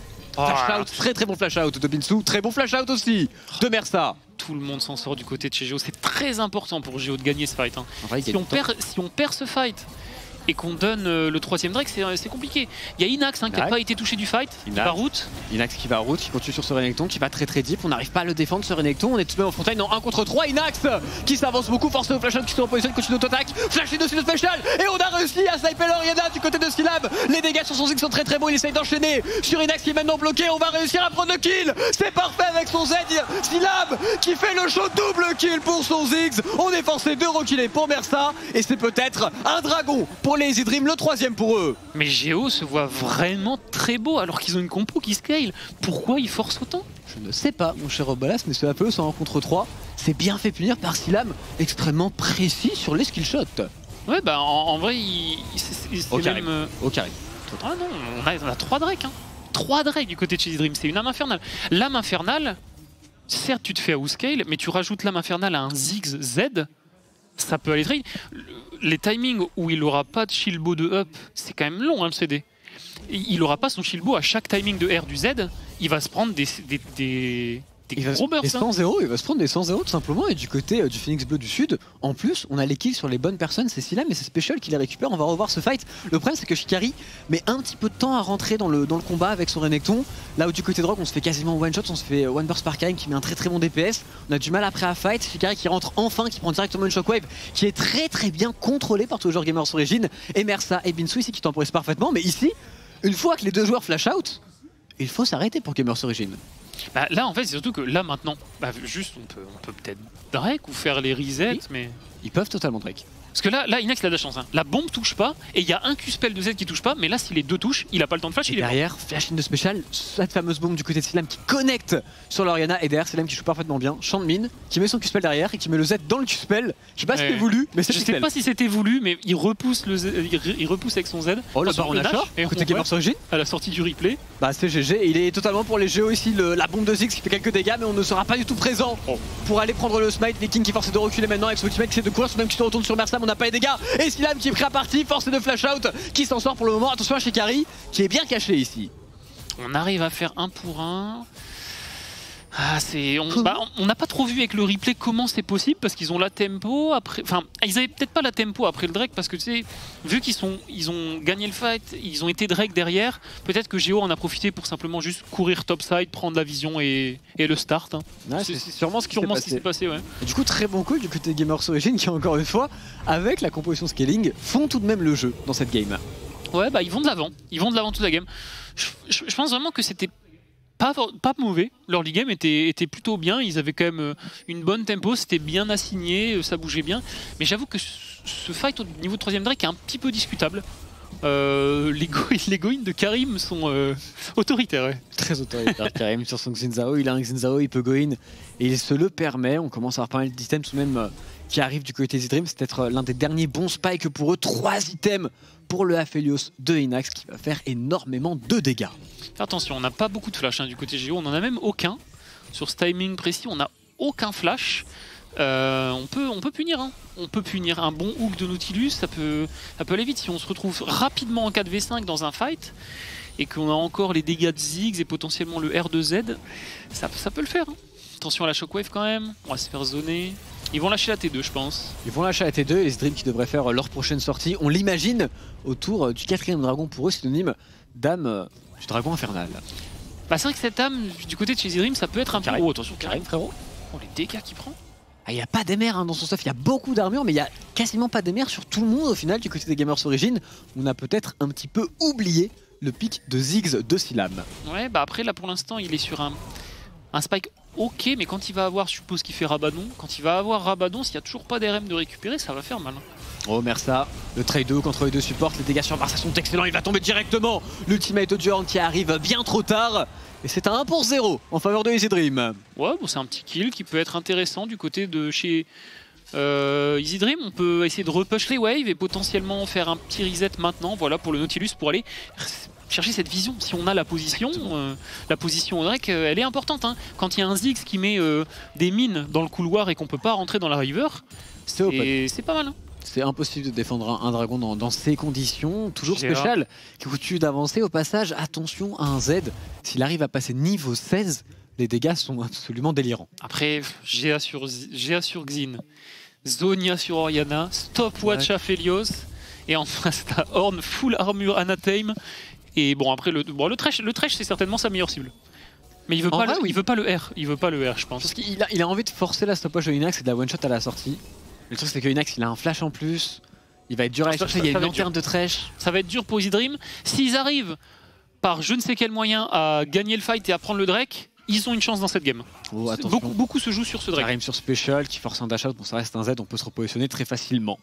Flash out, très bon flash out de Binsu, très bon flash out aussi de Mersa. Tout le monde s'en sort du côté de chez Géo, c'est très important pour Géo de gagner ce fight. Hein. Vrai, si on perd ce fight et qu'on donne le 3ème Drake, c'est compliqué. Il y a Inax qui n'a pas été touché du fight, qui va route. Inax qui va route, qui continue sur ce Renekton, qui va très deep. On n'arrive pas à le défendre ce Renekton, on est tout de même en frontaine en 1 contre 3. Inax qui s'avance beaucoup, force au flash out qui se repositionne, continue d'auto-attaque, flash dessus de special, et on a réussi à sniper l'Oriana du côté de Silab. Les dégâts sur son Ziggs sont très bons, il essaye d'enchaîner sur Inax qui est maintenant bloqué. On va réussir à prendre le kill, c'est parfait avec son Z. Silab qui fait le show double kill pour son Ziggs. On est forcé de rekiller pour Mersa, et c'est peut-être un dragon pour les Easy Dream, le 3ème pour eux. Mais Géo se voit vraiment très beau alors qu'ils ont une compo qui scale. Pourquoi ils forcent autant? Je ne sais pas, mon cher Obalas, mais ce APE sans 1 contre 3, c'est bien fait punir par Silam, extrêmement précis sur les skill shots. Ouais, en vrai, c'est même... Au carré. Ah non, on a 3 Drake. Hein. 3 Drake du côté de chez Dream, c'est une âme infernale. L'âme infernale, certes, tu te fais à scale, mais tu rajoutes l'âme infernale à un Ziggs Z, ça peut aller très vite. Les timings où il n'aura pas de shieldbo de up, c'est quand même long, hein, le CD. Il n'aura pas son shieldbo à chaque timing de R du Z, il va se prendre des gros bursts. Des 100-0, il va se prendre des 100-0 tout simplement. Et du côté du Phoenix Bleu du Sud, en plus, on a les kills sur les bonnes personnes. C'est Silam et c'est Special qui les récupère. On va revoir ce fight. Le problème, c'est que Shikari met un petit peu de temps à rentrer dans le combat avec son Renekton. Là où du côté drogue, on se fait quasiment one shot, on se fait one burst par Karim qui met un très bon DPS. On a du mal après à fight. Shikari qui rentre enfin, qui prend directement une shockwave qui est très bien contrôlée par tous les joueurs Gamers Origin. Et Mersa et Binsou ici qui temporisent parfaitement. Mais ici, une fois que les deux joueurs flash out, il faut s'arrêter pour Gamers Origin. Bah, là en fait c'est surtout que là maintenant, juste on peut peut-être Drake ou faire les resets, oui. Mais ils peuvent totalement Drake. Parce que là Inax il a de la chance, hein. La bombe touche pas et il y a un Q-spell de Z qui touche pas, mais là si les deux touchent, il a pas le temps de flash, et il est derrière, flash in de spécial, cette fameuse bombe du côté de Silam qui connecte sur l'Oriana et derrière Silam qui joue parfaitement bien, champ de mine, qui met son Q-spell derrière et qui met le Z dans le Q-spell. Je sais pas si c'était voulu, mais c'est je sais pas si c'était voulu, mais il repousse le Z, il repousse avec son Z. Oh le baron d'achat, côté Gamers Origin à la sortie du replay. Bah c'est GG, il est totalement pour les Géos ici, la bombe de Ziggs qui fait quelques dégâts mais on ne sera pas du tout présent pour aller prendre le smite. Viking qui force de reculer maintenant avec son ultimate qui essaie de courir, même qui se retourne sur Mersam, on n'a pas les dégâts. Et Silam qui est pris à partie, forcé de flash out, qui s'en sort pour le moment. Attention à Shikari qui est bien caché ici. On arrive à faire 1 pour 1. Ah, on n'a pas trop vu avec le replay comment c'est possible parce qu'ils ont la tempo après. Enfin, ils avaient peut-être pas la tempo après le Drake parce que tu sais, vu ils ont gagné le fight, ils ont été Drake derrière. Peut-être que Géo en a profité pour simplement juste courir topside, prendre la vision et le start. Hein. Ouais, c'est sûrement ce qui s'est passé. Ouais. Et du coup, très bon coup du côté de Gamers Origin qui, encore une fois, avec la composition scaling, font tout de même le jeu dans cette game. Ouais, bah ils vont de l'avant. Ils vont de l'avant toute la game. Je pense vraiment que c'était pas mauvais, leur league game était plutôt bien, ils avaient quand même une bonne tempo, c'était bien assigné, ça bougeait bien, mais j'avoue que ce fight au niveau de 3ème Drake est un petit peu discutable. Les go-in de Karim sont autoritaires. Ouais. Très autoritaire Karim sur son Xin-Zhao, il a un Xin-Zhao, il peut go-in et il se le permet, on commence à avoir pas mal d'items tout de même qui arrivent du côté d'Idream, c'est peut-être l'un des derniers bons spikes pour eux, 3 items pour le Aphelios de Inax qui va faire énormément de dégâts. Attention, on n'a pas beaucoup de flash hein, du côté Géo, on n'en a même aucun. Sur ce timing précis, on n'a aucun flash. On peut punir, hein. On peut punir un bon hook de Nautilus, ça peut aller vite. Si on se retrouve rapidement en 4v5 dans un fight et qu'on a encore les dégâts de Ziggs et potentiellement le R de Z, ça peut le faire. Hein. Attention à la shockwave quand même, on va se faire zoner. Ils vont lâcher la T2 je pense. Ils vont lâcher la T2 et Dream qui devrait faire leur prochaine sortie, on l'imagine, autour du 4ème dragon pour eux, synonyme d'âme du dragon infernal. Bah c'est vrai que cette âme du côté de chez Dream ça peut être un peu... Oh attention Karim frérot. Oh les dégâts qu'il prend. Ah, il n'y a pas d'MR hein, dans son stuff, il y a beaucoup d'armure mais il n'y a quasiment pas d'MR sur tout le monde au final du côté des Gamers Origin. On a peut-être un petit peu oublié le pic de Ziggs de Silam. Ouais bah après là pour l'instant il est sur un spike ok, mais quand il va avoir, je suppose qu'il fait Rabadon, quand il va avoir Rabadon, s'il n'y a toujours pas d'RM de récupérer, ça va faire mal. Oh Mersa, le trade 2 contre les deux supports, les dégâts sur Mersa sont excellents, il va tomber directement. L'ultimate de Duran qui arrive bien trop tard. Et c'est un 1 pour 0 en faveur de Easy Dream. Ouais, bon, c'est un petit kill qui peut être intéressant du côté de chez Easy Dream. On peut essayer de repush les waves et potentiellement faire un petit reset maintenant, voilà, pour le Nautilus, pour aller chercher cette vision. Si on a la position au Drake, elle est importante. Hein. Quand il y a un Ziggs qui met des mines dans le couloir et qu'on peut pas rentrer dans la river, c'est pas mal. Hein. C'est impossible de défendre un dragon dans ces conditions. Toujours spécial qui continue d'avancer. Au passage, attention à un Z. S'il arrive à passer niveau 16, les dégâts sont absolument délirants. Après, GA sur Xin, Zonia sur Oriana, Stopwatch Aphelios, et en face t'as Horn full armure Anathame. Et bon après le Thresh c'est certainement sa meilleure cible. Mais il veut pas le R, je pense. Parce qu'il a envie de forcer la stopwatch de Inax et de la one shot à la sortie. Le truc c'est que Inax il a un flash en plus, il va être dur à aller chercher, il y a une lanterne de Thresh. Ça va être dur pour Easy Dream. S'ils arrivent par je ne sais quel moyen à gagner le fight et à prendre le Drake, ils ont une chance dans cette game. Oh, beaucoup se joue sur ce Drake. Karim sur Special qui force un dash out, bon ça reste un Z, on peut se repositionner très facilement.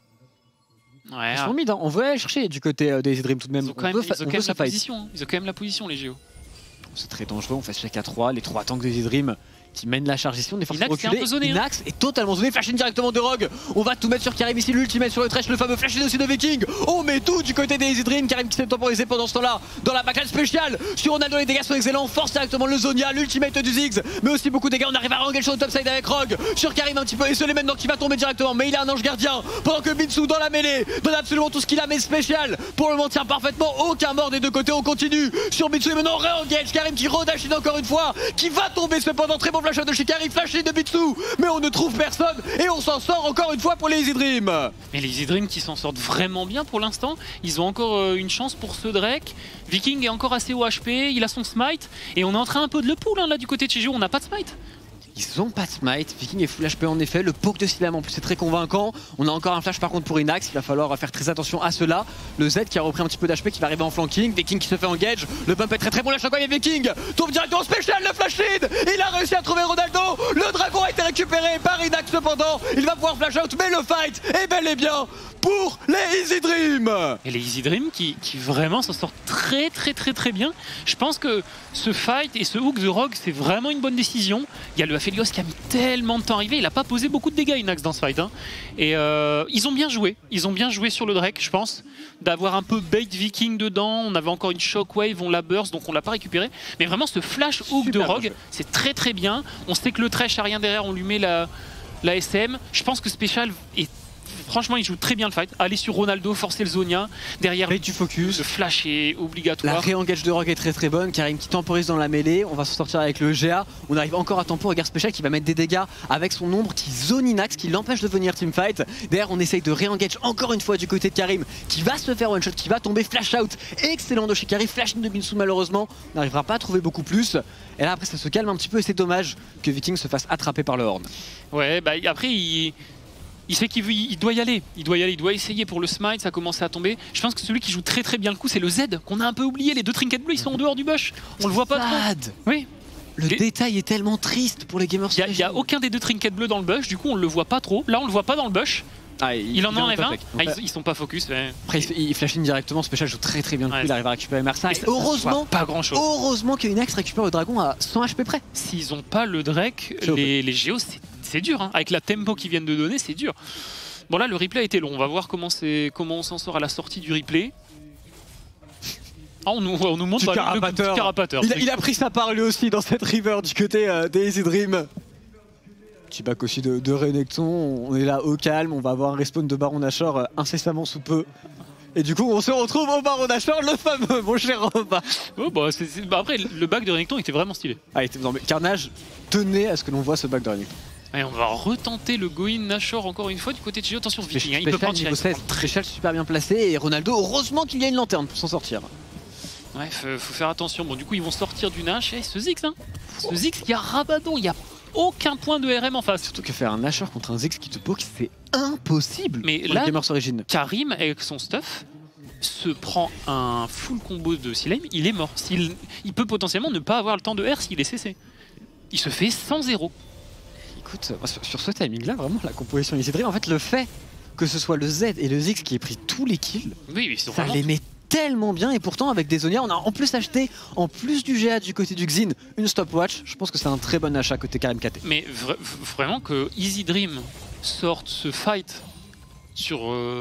Ouais, ils sont mid, hein. On veut aller chercher du côté des Easy Dream tout de même. Ils ont quand même la position, les Géo. C'est très dangereux, on fait check à 3, les 3 tanks des Easy Dream qui mène la charge ici. On est forcément Inax est reculé. un peu zoné, hein. Inax est totalement zoné. Flash in directement de Rogue. On va tout mettre sur Karim ici. L'ultimate sur le Thresh, le fameux flash in aussi de Viking. On met tout du côté des Easy Dream. Karim qui s'est temporisé pendant ce temps-là dans la backline spéciale. Sur Ronaldo, les dégâts sont excellents. Force directement le Zonia, l'ultimate du Ziggs. Mais aussi beaucoup de dégâts. On arrive à engage sur le topside avec Rogue. Sur Karim un petit peu isolé maintenant qui va tomber directement. Mais il a un ange gardien. Pendant que Binsu dans la mêlée donne absolument tout ce qu'il a. Mais spécial pour le moment tient parfaitement. Aucun mort des deux côtés. On continue sur Binsu. Et maintenant re-engage. Karim qui redash in encore une fois. Qui va tomber cependant. Très bon flash de chez Karim. Flash in de Binsu. Mais on ne trouve personne. Et on s'en sort encore une fois pour les Easy Dream. Mais les Easy Dream qui s'en sortent vraiment bien pour l'instant. Ils ont encore une chance pour ce Drake. Viking est encore assez haut HP. Il a son smite. Et on est en train un peu de le pull hein, là du côté de chez Géo. On n'a pas de smite. Ils ont pas de smite, Viking est full HP en effet, le poke de Silam en plus c'est très convaincant. On a encore un flash par contre pour Inax, il va falloir faire très attention à cela. Le Z qui a repris un petit peu d'HP qui va arriver en flanking, Viking qui se fait engage, le bump est très bon, lâche encore, il y a Viking, tombe directement spécial, le flash in, il a réussi à trouver Ronaldo, le dragon a été récupéré par Inax cependant, il va pouvoir flash out, mais le fight est bel et bien pour les Easy Dream. Et les Easy Dream qui vraiment s'en sortent très bien. Je pense que ce fight et ce hook de Rogue c'est vraiment une bonne décision. Il y a le Aphelios qui a mis tellement de temps à arriver, il a pas posé beaucoup de dégâts Inax dans ce fight hein. Et ils ont bien joué sur le Drake je pense, d'avoir un peu bait Viking dedans, on avait encore une shockwave, on la burst donc on l'a pas récupéré. Mais vraiment ce flash hook de Rogue c'est très bien. On sait que le Thresh a rien derrière, on lui met la SM. Je pense que Special est franchement, il joue très bien le fight. Aller sur Ronaldo, forcer le Zonia. Derrière, du focus. Le flash est obligatoire. La réengage de Rogue est très bonne. Karim qui temporise dans la mêlée. On va s'en sortir avec le GA. On arrive encore à tempo. Regarde Special qui va mettre des dégâts avec son ombre qui zone Inax, qui l'empêche de venir teamfight. Derrière, on essaye de réengage encore une fois du côté de Karim qui va se faire one shot, qui va tomber. Flash out. Excellent de chez Karim. Flash in de Binsu malheureusement. On n'arrivera pas à trouver beaucoup plus. Et là, après, ça se calme un petit peu et c'est dommage que Viking se fasse attraper par le Horn. Ouais, bah après, il sait qu'il doit y aller, il doit essayer pour le smite, ça a commencé à tomber. Je pense que celui qui joue très bien le coup, c'est le Z, qu'on a un peu oublié. Les deux trinkets bleus, ils sont en dehors du bush. On le voit pas trop. Oui. Le détail est tellement triste pour les gamers. Il n'y a aucun des deux trinkets bleus dans le bush, du coup on le voit pas trop. Là on le voit pas dans le bush. Ah, il en enlève un. Ils sont pas focus. Ouais. Après il flash in directement, Special joue très bien le coup, il arrive à récupérer Mersa. Heureusement, pas grand chose. Heureusement que Inax récupère le dragon à 100 HP près. S'ils ont pas le Drake, les Géos c'est dur. Hein. Avec la tempo qu'ils viennent de donner, c'est dur. Bon là le replay a été long, on va voir comment on s'en sort à la sortie du replay. Ah, on nous montre le carapateur. Il a pris sa part lui aussi dans cette river du côté des Easy Dream. Petit back aussi de Renekton, on est là au calme, on va avoir un respawn de Baron Nashor incessamment sous peu. Et du coup on se retrouve au Baron Nashor, le fameux, mon cher Roba. Oh, bah, après le back de Renekton était vraiment stylé. Ah, non, mais Carnage tenait à ce que l'on voit ce back de Renekton. Et on va retenter le go-in Nashor encore une fois du côté de Gio. Attention Viking, il peut prendre niveau 16, Special super bien placé et Ronaldo, heureusement qu'il y a une lanterne pour s'en sortir. Ouais, faut faire attention. Bon, du coup, ils vont sortir du Nash. Et ce Ziggs, hein. Ce Ziggs, il y a Rabadon, il y a aucun point de RM en face. Surtout que faire un Nashor contre un Ziggs qui te poke, c'est impossible. Mais pour là, les Gamers Origin. Karim, avec son stuff, se prend un full combo de Silame, il est mort. Il peut potentiellement ne pas avoir le temps de R s'il est CC. Il se fait 100-0. Écoute, sur ce timing là, vraiment la composition Easy Dream, en fait le fait que ce soit le Z et le Ziggs qui aient pris tous les kills, ça vraiment... les met tellement bien. Et pourtant avec des Zonia on a en plus acheté, en plus du GA du côté du Xin, une stopwatch. Je pense que c'est un très bon achat côté Karim KT. Mais vraiment que Easy Dream sorte ce fight sur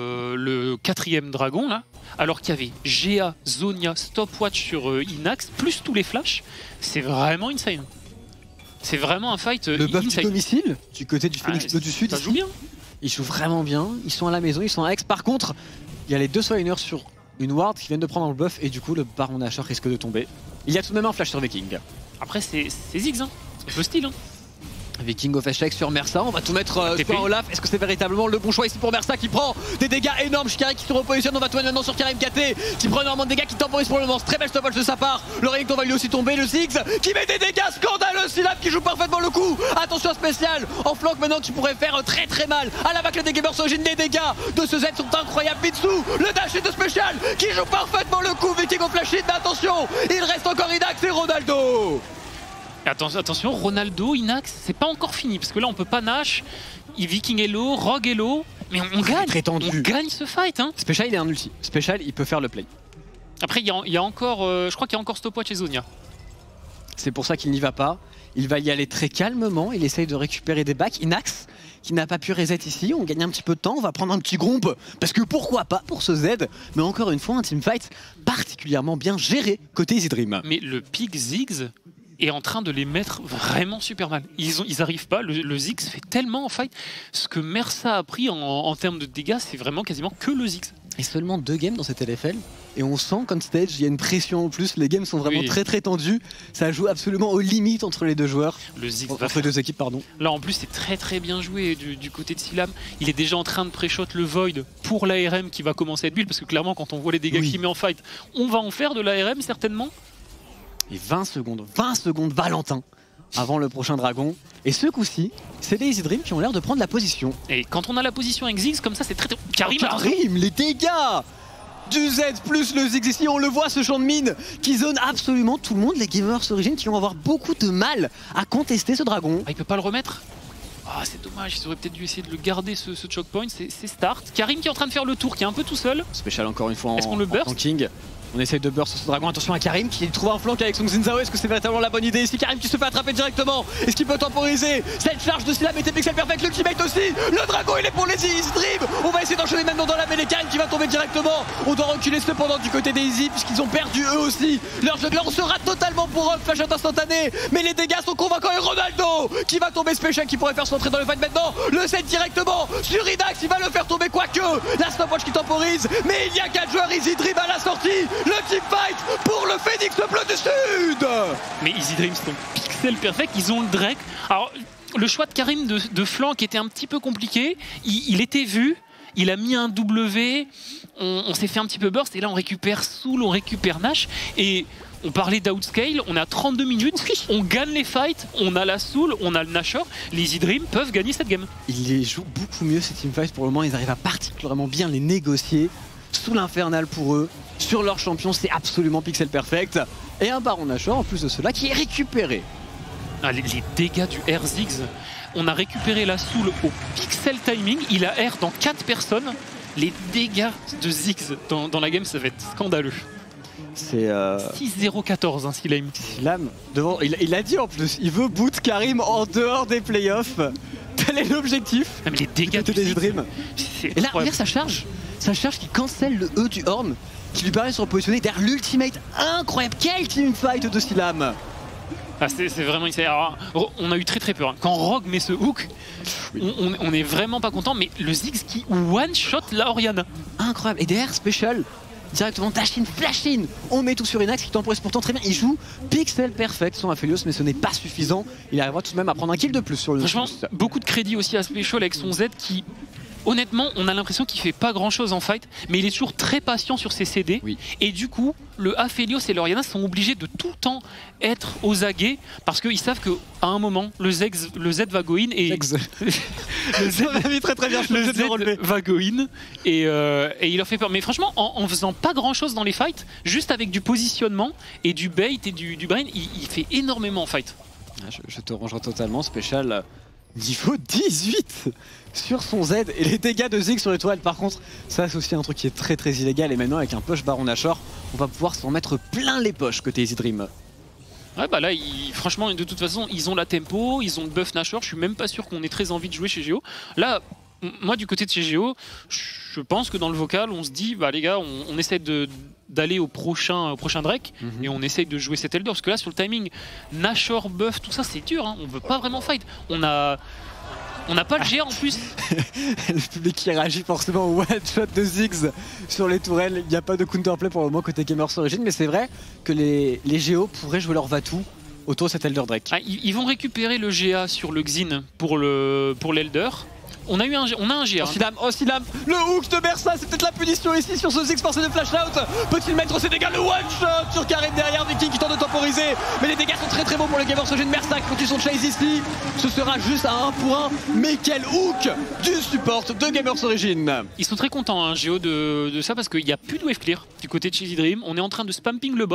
le 4ème dragon là, alors qu'il y avait GA, Zonia, stopwatch sur Inax, plus tous les flashs, c'est vraiment insane. C'est vraiment un fight le buff du domicile du côté du Phoenix Bleu du Sud, ça joue bien. Ils jouent vraiment bien, ils sont à la maison, ils sont à Aix. Par contre, il y a les deux Swainers sur une ward qui viennent de prendre le buff et du coup le Baron Nashor risque de tomber. Il y a tout de même un flash sur Viking. Après c'est Ziggs, hein. C'est le style. Hein. Viking au flash sur Mersa, on va tout mettre sur Olaf. Est-ce que c'est véritablement le bon choix ici pour Mersa qui prend des dégâts énormes? Shikari qui se repositionne, on va tout mettre maintenant sur Karim KT qui prend énormément de dégâts, qui temporise pour le moment. Très belle stopwatch de sa part. Le Renekton va lui aussi tomber. Le Ziggs qui met des dégâts scandaleux. Silab qui joue parfaitement le coup. Attention spécial en flanc maintenant qui pourrait faire très mal à la bacle des Gamers Origin. Les dégâts de ce Z sont incroyables. Bitsu, le dash de spécial qui joue parfaitement le coup. Viking au flash in, mais attention, il reste encore Inax et Ronaldo. Attention, Ronaldo, Inax, c'est pas encore fini parce que là on peut pas Nash, Viking est low, Rogue est low, mais on gagne. On gagne ce fight. Hein. Special il est un ulti. Special il peut faire le play. Après il y a encore, je crois qu'il y a encore stopwatch et Zonia. C'est pour ça qu'il n'y va pas. Il va y aller très calmement, il essaye de récupérer des backs. Inax qui n'a pas pu reset ici, on gagne un petit peu de temps, on va prendre un petit gromp parce que pourquoi pas pour ce Z. Mais encore une fois un teamfight particulièrement bien géré côté Easy Dream. Mais le pick Ziggs est en train de les mettre vraiment super mal. Ils arrivent pas, le Ziggs fait tellement en fight. Ce que Mersa a pris en termes de dégâts, c'est vraiment quasiment que le Ziggs. Et seulement 2 games dans cette LFL. Et on sent qu'on stage, il y a une pression en plus. Les games sont vraiment très tendus. Ça joue absolument aux limites entre les deux joueurs. Le Ziggs entre les deux équipes, pardon. Là en plus c'est très bien joué du côté de Silam. Il est déjà en train de pré-shot le Void pour l'ARM qui va commencer à être build. Parce que clairement quand on voit les dégâts qu'il met en fight, on va en faire de l'ARM certainement. Et 20 secondes Valentin avant le prochain dragon. Et ce coup-ci, c'est les Easy Dream qui ont l'air de prendre la position. Et quand on a la position avec Ziggs comme ça, c'est très... Karim, les dégâts du Z plus le Ziggs ici, on le voit ce champ de mine qui zone absolument tout le monde. Les Gamers Origin qui vont avoir beaucoup de mal à contester ce dragon. Ah, il peut pas le remettre. Ah, c'est dommage, ils auraient peut-être dû essayer de le garder ce choke point, c'est start. Karim qui est en train de faire le tour, qui est un peu tout seul. Spécial encore une fois Est-ce qu'on le burst en King. On essaye de burst ce dragon, attention à Karim qui trouve un flank avec son Xin Zhao. Est-ce que c'est véritablement la bonne idée ici? Karim qui se fait attraper directement. Est-ce qu'il peut temporiser cette charge de Silam? était pixel perfect, l'ultimate aussi. Le dragon il est pour les Easy Dream. On va essayer d'enchaîner maintenant dans la mêlée. Karim qui va tomber directement. On doit reculer cependant du côté des Easy puisqu'ils ont perdu eux aussi leur jungler. On sera totalement pour eux, flash out instantané. Mais les dégâts sont convaincants et Ronaldo qui va tomber Special qui pourrait faire son entrée dans le fight maintenant. Le set directement sur Inax, il va le faire tomber quoique. La stopwatch qui temporise. Mais il y a 4 joueurs Easy Dream à la sortie. Le team fight pour le Phoenix bleu du Sud. Mais Easy Dream sont pixel perfect, ils ont le Drake. Alors le choix de Karim de flanc qui était un petit peu compliqué, il était vu, il a mis un W, on s'est fait un petit peu burst et là on récupère Soul, on récupère Nash et on parlait d'outscale, on a 32 minutes, on gagne les fights, on a la Soul, on a le Nashor, les Easy Dream peuvent gagner cette game. Ils les jouent beaucoup mieux ces teamfights pour le moment, ils arrivent à particulièrement bien les négocier. Sous l'infernal pour eux, sur leur champion, c'est absolument pixel perfect. Et un Baron Nashor en plus de cela qui est récupéré. Ah, les dégâts du R Ziggs, on a récupéré la Soul au pixel timing, il a R dans 4 personnes. Les dégâts de Ziggs dans la game, ça va être scandaleux. C'est 6-0-14 hein, Silam. Silam, devant, il a dit en plus, il veut boot Karim en dehors des playoffs. Tel est l'objectif. Mais les dégâts des Easy Dream. Et là, regarde sa charge qui cancelle le E du Horn, qui lui permet de se repositionner derrière l'ultimate incroyable. Quel teamfight de Silam. Ah, c'est vraiment une série. On a eu très peur. Quand Rogue met ce hook, on est vraiment pas content. Mais le Ziggs qui one-shot la Oriana. Incroyable. Et derrière, Special, directement dash in, flash in. On met tout sur Inax qui temporise pourtant très bien. Il joue pixel perfect son Aphelios, mais ce n'est pas suffisant. Il arrivera tout de même à prendre un kill de plus sur le Franchement, beaucoup de crédit aussi à Special avec son Z qui... Honnêtement, on a l'impression qu'il fait pas grand chose en fight, mais il est toujours très patient sur ses CD. Oui. Et du coup, le Aphelios et l'Oriana sont obligés de tout le temps être aux aguets parce qu'ils savent qu'à un moment, le Z va go in et. le Z très bien, le Z va go in et il leur fait peur. Mais franchement, en faisant pas grand chose dans les fights, juste avec du positionnement et du bait et du brain, il fait énormément en fight. Je te rangerai totalement, Special. Niveau 18 sur son Z et les dégâts de Ziggs sur les toiles par contre ça c'est aussi un truc qui est très illégal et maintenant avec un push Baron Nashor on va pouvoir s'en mettre plein les poches côté Easy Dream. Ouais bah là franchement de toute façon ils ont la tempo, ils ont le buff Nashor, je suis même pas sûr qu'on ait très envie de jouer chez Géo. Là moi du côté de chez Géo je pense que dans le vocal on se dit bah les gars on essaie d'aller au prochain Drake et on essaye de jouer cet Elder parce que là sur le timing Nashor buff tout ça c'est dur hein. On veut pas vraiment fight, on n'a pas le GA en plus. Le public qui réagit forcément au one shot de Ziggs sur les tourelles. Il n'y a pas de counterplay pour le moment côté Gamers Origin, mais c'est vrai que les Géo pourraient jouer leur va-tout autour de cet Elder Drake. Ah, ils vont récupérer le GA sur le Xin pour l'Elder. On a un GA. Oh Silam, le hook de Mersa, c'est peut-être la punition ici sur ce Ziggs forcé de flash out. Peut-il mettre ses dégâts? Le one shot sur Karim derrière, Viking qui tente de temporiser. Mais les dégâts sont très bons pour le Gamers Origin. Mersa qui continue son chase ici. Ce sera juste à 1 pour 1. Mais quel hook du support de Gamers Origin. Ils sont très contents, hein, Géo, de ça parce qu'il n'y a plus de wave clear du côté de chez Easy Dream. On est en train de spamping le bot.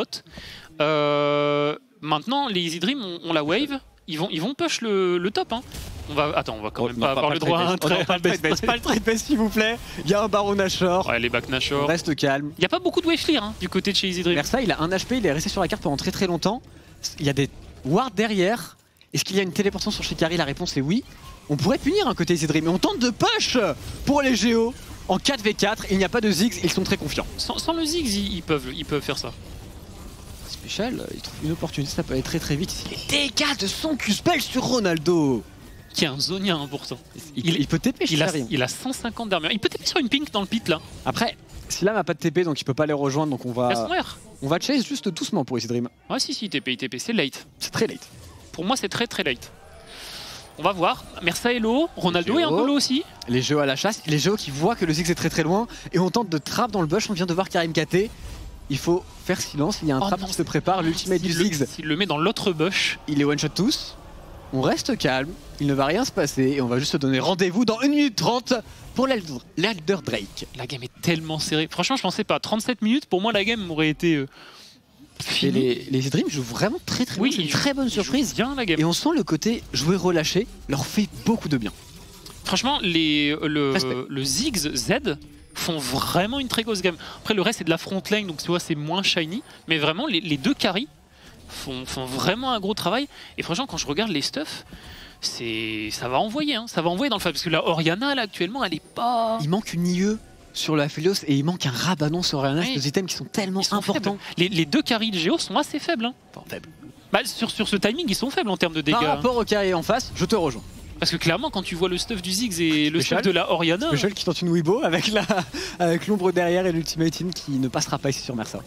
Maintenant, les Easy Dream ont la wave. Ils vont push le top. Hein. On va quand même pas avoir le droit à un trade. Pas le trade base s'il vous plaît. Il y a un Baron Nashor. Ouais, les back Nashor. On reste calme. Il n'y a pas beaucoup de wave clear hein, du côté de chez Easy Dream. Mersa, il a un HP, il est resté sur la carte pendant très longtemps. Il y a des wards derrière. Est-ce qu'il y a une téléportation sur Shikari? La réponse est oui. On pourrait punir un côté Easy Dream, mais on tente de push pour les Géos. En 4v4, il n'y a pas de Ziggs, ils sont très confiants. Sans le Ziggs, ils peuvent faire ça. Special, il trouve une opportunité, ça peut aller très très vite. Les dégâts de son Q-Spell sur Ronaldo. Qui est un zonien 1%. Il peut TP, il a 150 d'armure. Il peut TP sur une pink dans le pit là. Après, Silam a pas de TP, donc il peut pas les rejoindre, donc on va chase juste doucement pour Easy Dream. Ah si, TP, c'est late. C'est très late. Pour moi, c'est très late. On va voir. Mersa est low, Ronaldo est un peu low aussi. Les Géos à la chasse, les Géos qui voient que le Ziggs est très loin et on tente de trap dans le bush. On vient de voir Karim KT. Il faut faire silence, il y a un trap qui se prépare, l'ultimate du Ziggs. S'il le met dans l'autre bush, il les one-shot tous. On reste calme, il ne va rien se passer et on va juste se donner rendez-vous dans 1 minute 30 pour l'Elder Drake. La game est tellement serrée. Franchement, je pensais pas. 37 minutes, pour moi, la game aurait été finie. Les Easy Dream jouent vraiment très bien. C'est une très bonne surprise. Bien la game. Et on sent le côté jouer relâché leur fait beaucoup de bien. Franchement, le Ziggs Z font vraiment une très grosse game. Après, le reste, c'est de la front lane, donc tu vois, c'est moins shiny. Mais vraiment, les deux carries font vraiment un gros travail. Et franchement, quand je regarde les stuffs, ça va envoyer. Ça va envoyer dans le fight. Parce que la Orianna, là, actuellement, elle est pas... Il manque une IE sur la Philios et il manque un Rabanon sur Orianna. C'est des items qui sont tellement importants. Les deux carries de Géo sont assez faibles. Enfin, faibles. Bah, sur ce timing, ils sont faibles en termes de dégâts. Par rapport au carré en face, je te rejoins. Parce que clairement, quand tu vois le stuff du Ziggs et le stuff de la Orianna... Special qui tente une Weibo avec l'ombre derrière et l'ultimate in qui ne passera pas ici sur Mersa.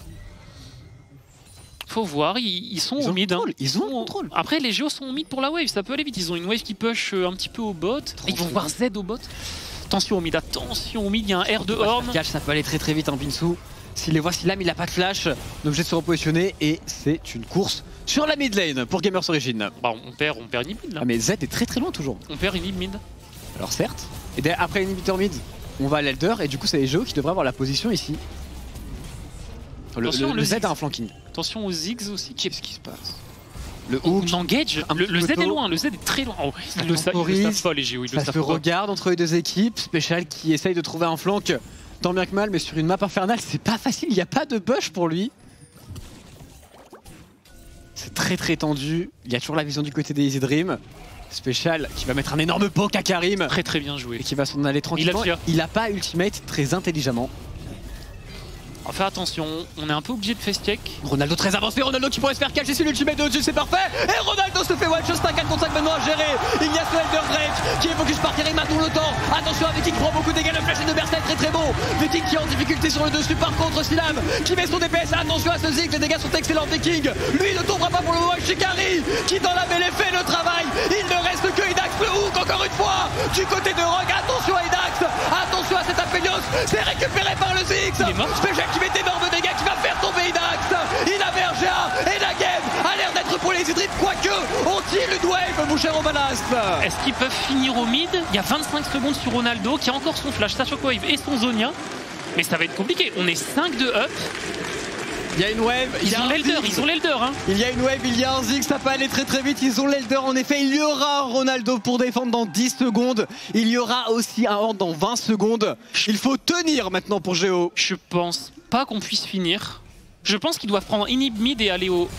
Faut voir, ils sont au mid. Ils ont le contrôle. Après, les Géos sont au mid pour la wave, ça peut aller vite. Ils ont une wave qui push un petit peu au bot. Ils vont voir Z au bot. Attention au mid, il y a un R de Horn. Ça peut aller très très vite en Binsu. S'il les voit, Silam il a pas de flash, on est obligé de se repositionner et c'est une course sur la mid lane pour Gamers Origin. Bah on perd inhib mid là. Ah mais Z est très loin toujours. On perd inhib mid. Alors certes, et après inhibiteur mid, on va à l'Elder et du coup c'est les Géos qui devraient avoir la position ici. Le Z a un flanking. Attention aux Ziggs aussi. Qu'est-ce qui se passe? Le hook. On engage. Le Z est loin, le Z est très loin. Oh, ils le savent pas les Géos. Ça se regarde entre les deux équipes. Special qui essaye de trouver un flank. Tant bien que mal, mais sur une map infernale, c'est pas facile. Il n'y a pas de bush pour lui. C'est très tendu. Il y a toujours la vision du côté des Easy Dream. Special qui va mettre un énorme poke à Karim. Très bien joué. Et qui va s'en aller tranquillement. Il a pas ultimate très intelligemment. On va faire attention, on est un peu obligé de face check. Ronaldo très avancé, Ronaldo qui pourrait se faire cacher sur l'ultimate de au-dessus, c'est parfait. Et Ronaldo se fait one shot, 4 contre 5 maintenant à gérer. Il y a ce Elder Drake qui est focus par Karim à tout le temps. Attention à Viking, prend beaucoup de dégâts, le flash de Berset très bon. Viking qui est en difficulté sur le dessus, par contre Silam qui met son DPS. Attention à ce Ziggs, les dégâts sont excellents. Viking, lui ne tombera pas pour le moment. Shikari qui dans la mêlée fait le travail. Il ne reste que Idax, le hook encore une fois du côté de Rogue. Attention à Idax, attention à cet Aphelios, c'est récupéré par le Ziggs. Special qui met d'énormes dégâts, qui va faire tomber Idax. Il avait un GA et la game a l'air d'être pour les Easy Dream, quoique on tire une wave, mon cher Omalas. Est-ce qu'ils peuvent finir au mid? Il y a 25 secondes sur Ronaldo qui a encore son flash, sa shockwave et son Zonia. Mais ça va être compliqué, on est 5 de up. Il y a une wave, ils ont l'Elder. Hein. Il y a une wave, il y a un Ziggs, ça peut aller très vite. Ils ont l'Elder en effet. Il y aura un Ronaldo pour défendre dans 10 secondes. Il y aura aussi un Horn dans 20 secondes. Il faut tenir maintenant pour Géo. Je pense pas qu'on puisse finir. Je pense qu'ils doivent prendre inhib mid et aller au...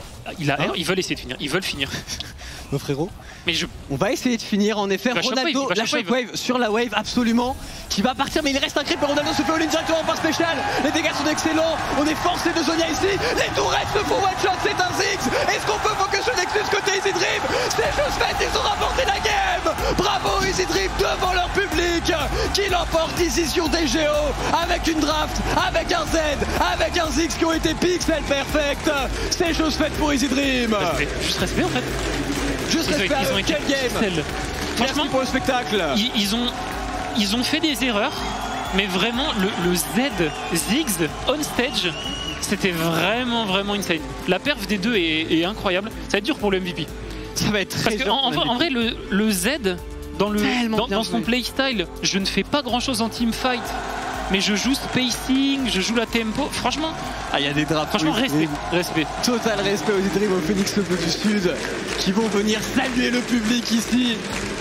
Ils veulent essayer de finir, ils veulent finir. Nos frérots. Mais on va essayer de finir en effet. Ronaldo, la shockwave sur la wave, absolument, qui va partir, mais il reste un creep et Ronaldo se fait all-in directement par Special. Les dégâts sont excellents, on est forcé de Zonia ici. Les tourettes se font one shot, c'est un Ziggs. Est-ce qu'on peut focus sur Nexus côté Easy Dream? C'est chose faite, ils ont remporté la game. Bravo Easy Dream devant leur public qui l'emporte ici sur des Géos avec une draft, avec un Z, avec un Ziggs qui ont été pixel perfect. C'est chose faite pour Easy Dream. Juste respect en fait. Juste respect, quel game. Franchement pour le spectacle. Ils ont fait des erreurs, mais vraiment le Z Ziggs on stage, c'était vraiment insane. La perf des deux est incroyable. Ça va être dur pour le MVP. Ça va être très dur. En vrai, le Z dans son playstyle, je ne fais pas grand chose en teamfight. Mais je joue spacing, je joue la tempo. Franchement, il y a des draps. Franchement, respect. Total respect aux Easy Dream, au Phoenix Bleu du Sud, qui vont venir saluer le public ici.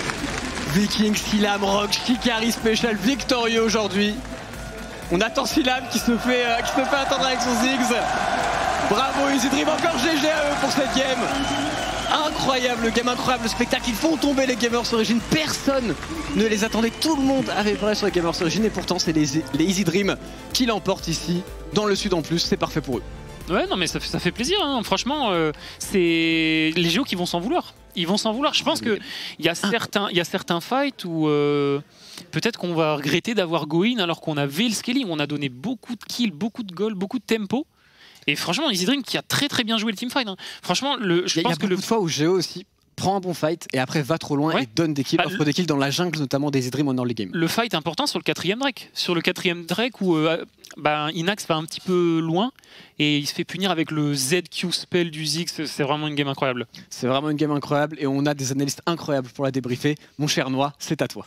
Viking, Silam, Rock, Shikari Special, victorieux aujourd'hui. On attend Silam qui se fait attendre avec son Ziggs. Bravo Easy Dream, encore GG à eux pour cette game. Incroyable game, incroyable spectacle. Ils font tomber les Gamers Origin. Personne ne les attendait. Tout le monde avait parlé sur les Gamers Origin. Et pourtant, c'est les Easy Dream qui l'emportent ici. Dans le sud en plus, c'est parfait pour eux. Ouais, non, mais ça fait plaisir. Hein. Franchement, c'est les JO qui vont s'en vouloir. Ils vont s'en vouloir. Je pense qu'il y a certains fights où peut-être qu'on va regretter d'avoir go in alors qu'on avait le scaling. On a donné beaucoup de kills, beaucoup de goals, beaucoup de tempo. Et franchement, Easy Dream qui a très très bien joué le teamfight. Hein. Franchement, je pense que beaucoup de fois où Géo aussi prend un bon fight et après va trop loin et donne des kills, offre des kills dans la jungle, notamment des Easy Dream en early game. Le fight important sur le 4ème Drake. Sur le 4ème Drake où Inax va un petit peu loin et il se fait punir avec le ZQ spell du Ziggs. C'est vraiment une game incroyable. C'est vraiment une game incroyable et on a des analystes incroyables pour la débriefer. Mon cher Noah, c'est à toi.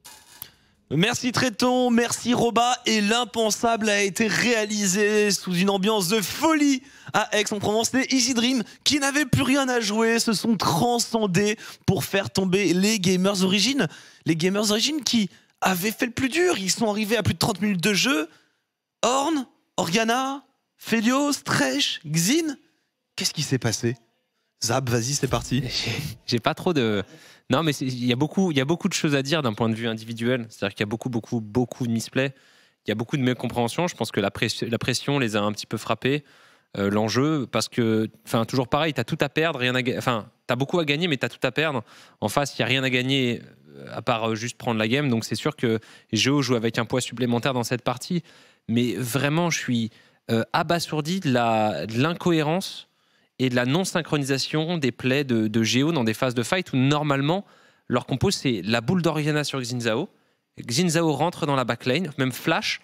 Merci Tréton, merci Roba, et l'impensable a été réalisé sous une ambiance de folie à Aix-en-Provence. Les Easy Dream, qui n'avaient plus rien à jouer, se sont transcendés pour faire tomber les Gamers Origin. Les Gamers Origin qui avaient fait le plus dur, ils sont arrivés à plus de 30 minutes de jeu. Ornn, Organa, Felios, Thresh, Xin, qu'est-ce qui s'est passé? Zab, vas-y, c'est parti. J'ai pas trop de... Non, mais il y a beaucoup de choses à dire d'un point de vue individuel. C'est-à-dire qu'il y a beaucoup de misplay. Il y a beaucoup de mécompréhension. Je pense que la pression les a un petit peu frappés. L'enjeu, parce que, toujours pareil, t'as tout à perdre, t'as beaucoup à gagner, mais t'as tout à perdre. En face, il n'y a rien à gagner à part juste prendre la game. Donc c'est sûr que Géo joue avec un poids supplémentaire dans cette partie. Mais vraiment, je suis abasourdi de l'incohérence et de la non-synchronisation des plays de Géo dans des phases de fight où normalement leur compo c'est la boule d'Oriana sur Xin Zhao. Xin Zhao rentre dans la backline, même flash,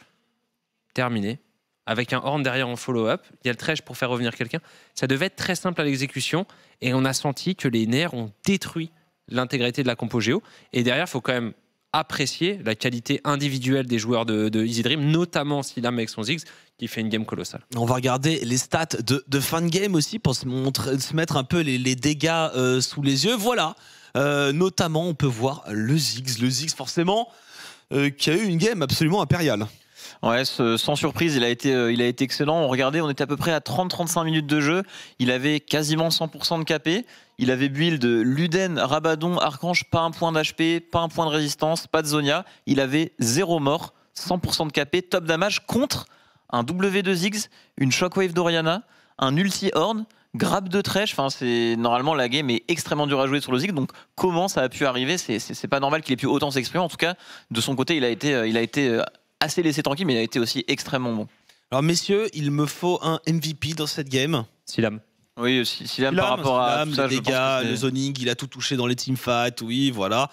terminé. Avec un Ornn derrière en follow-up, il y a le Thresh pour faire revenir quelqu'un. Ça devait être très simple à l'exécution et on a senti que les nerfs ont détruit l'intégrité de la compo Géo. Et derrière, il faut quand même apprécier la qualité individuelle des joueurs de Easy Dream, notamment Silam avec son Ziggs, qui fait une game colossale. On va regarder les stats de fin de game aussi pour se mettre un peu les dégâts sous les yeux. Voilà, notamment on peut voir le Ziggs forcément, qui a eu une game absolument impériale. Ouais, sans surprise, il a été excellent. Regardez, on était à peu près à 30-35 minutes de jeu. Il avait quasiment 100% de KP. Il avait build Luden, Rabadon, Archange, pas un point d'HP, pas un point de résistance, pas de Zonia. Il avait 0 mort, 100% de KP, top damage contre un W de Ziggs, une Shockwave d'Oriana, un ulti Ornn, grab de Thresh. Enfin, normalement la game est extrêmement dure à jouer sur le Ziggs. Donc comment ça a pu arriver? C'est pas normal qu'il ait pu autant s'exprimer. En tout cas, de son côté, il a été assez laissé tranquille, mais il a été aussi extrêmement bon. Alors messieurs, il me faut un MVP dans cette game. Silam. Oui, Silam par rapport à tout ça, les dégâts, le zoning, il a tout touché dans les teamfights, oui, voilà.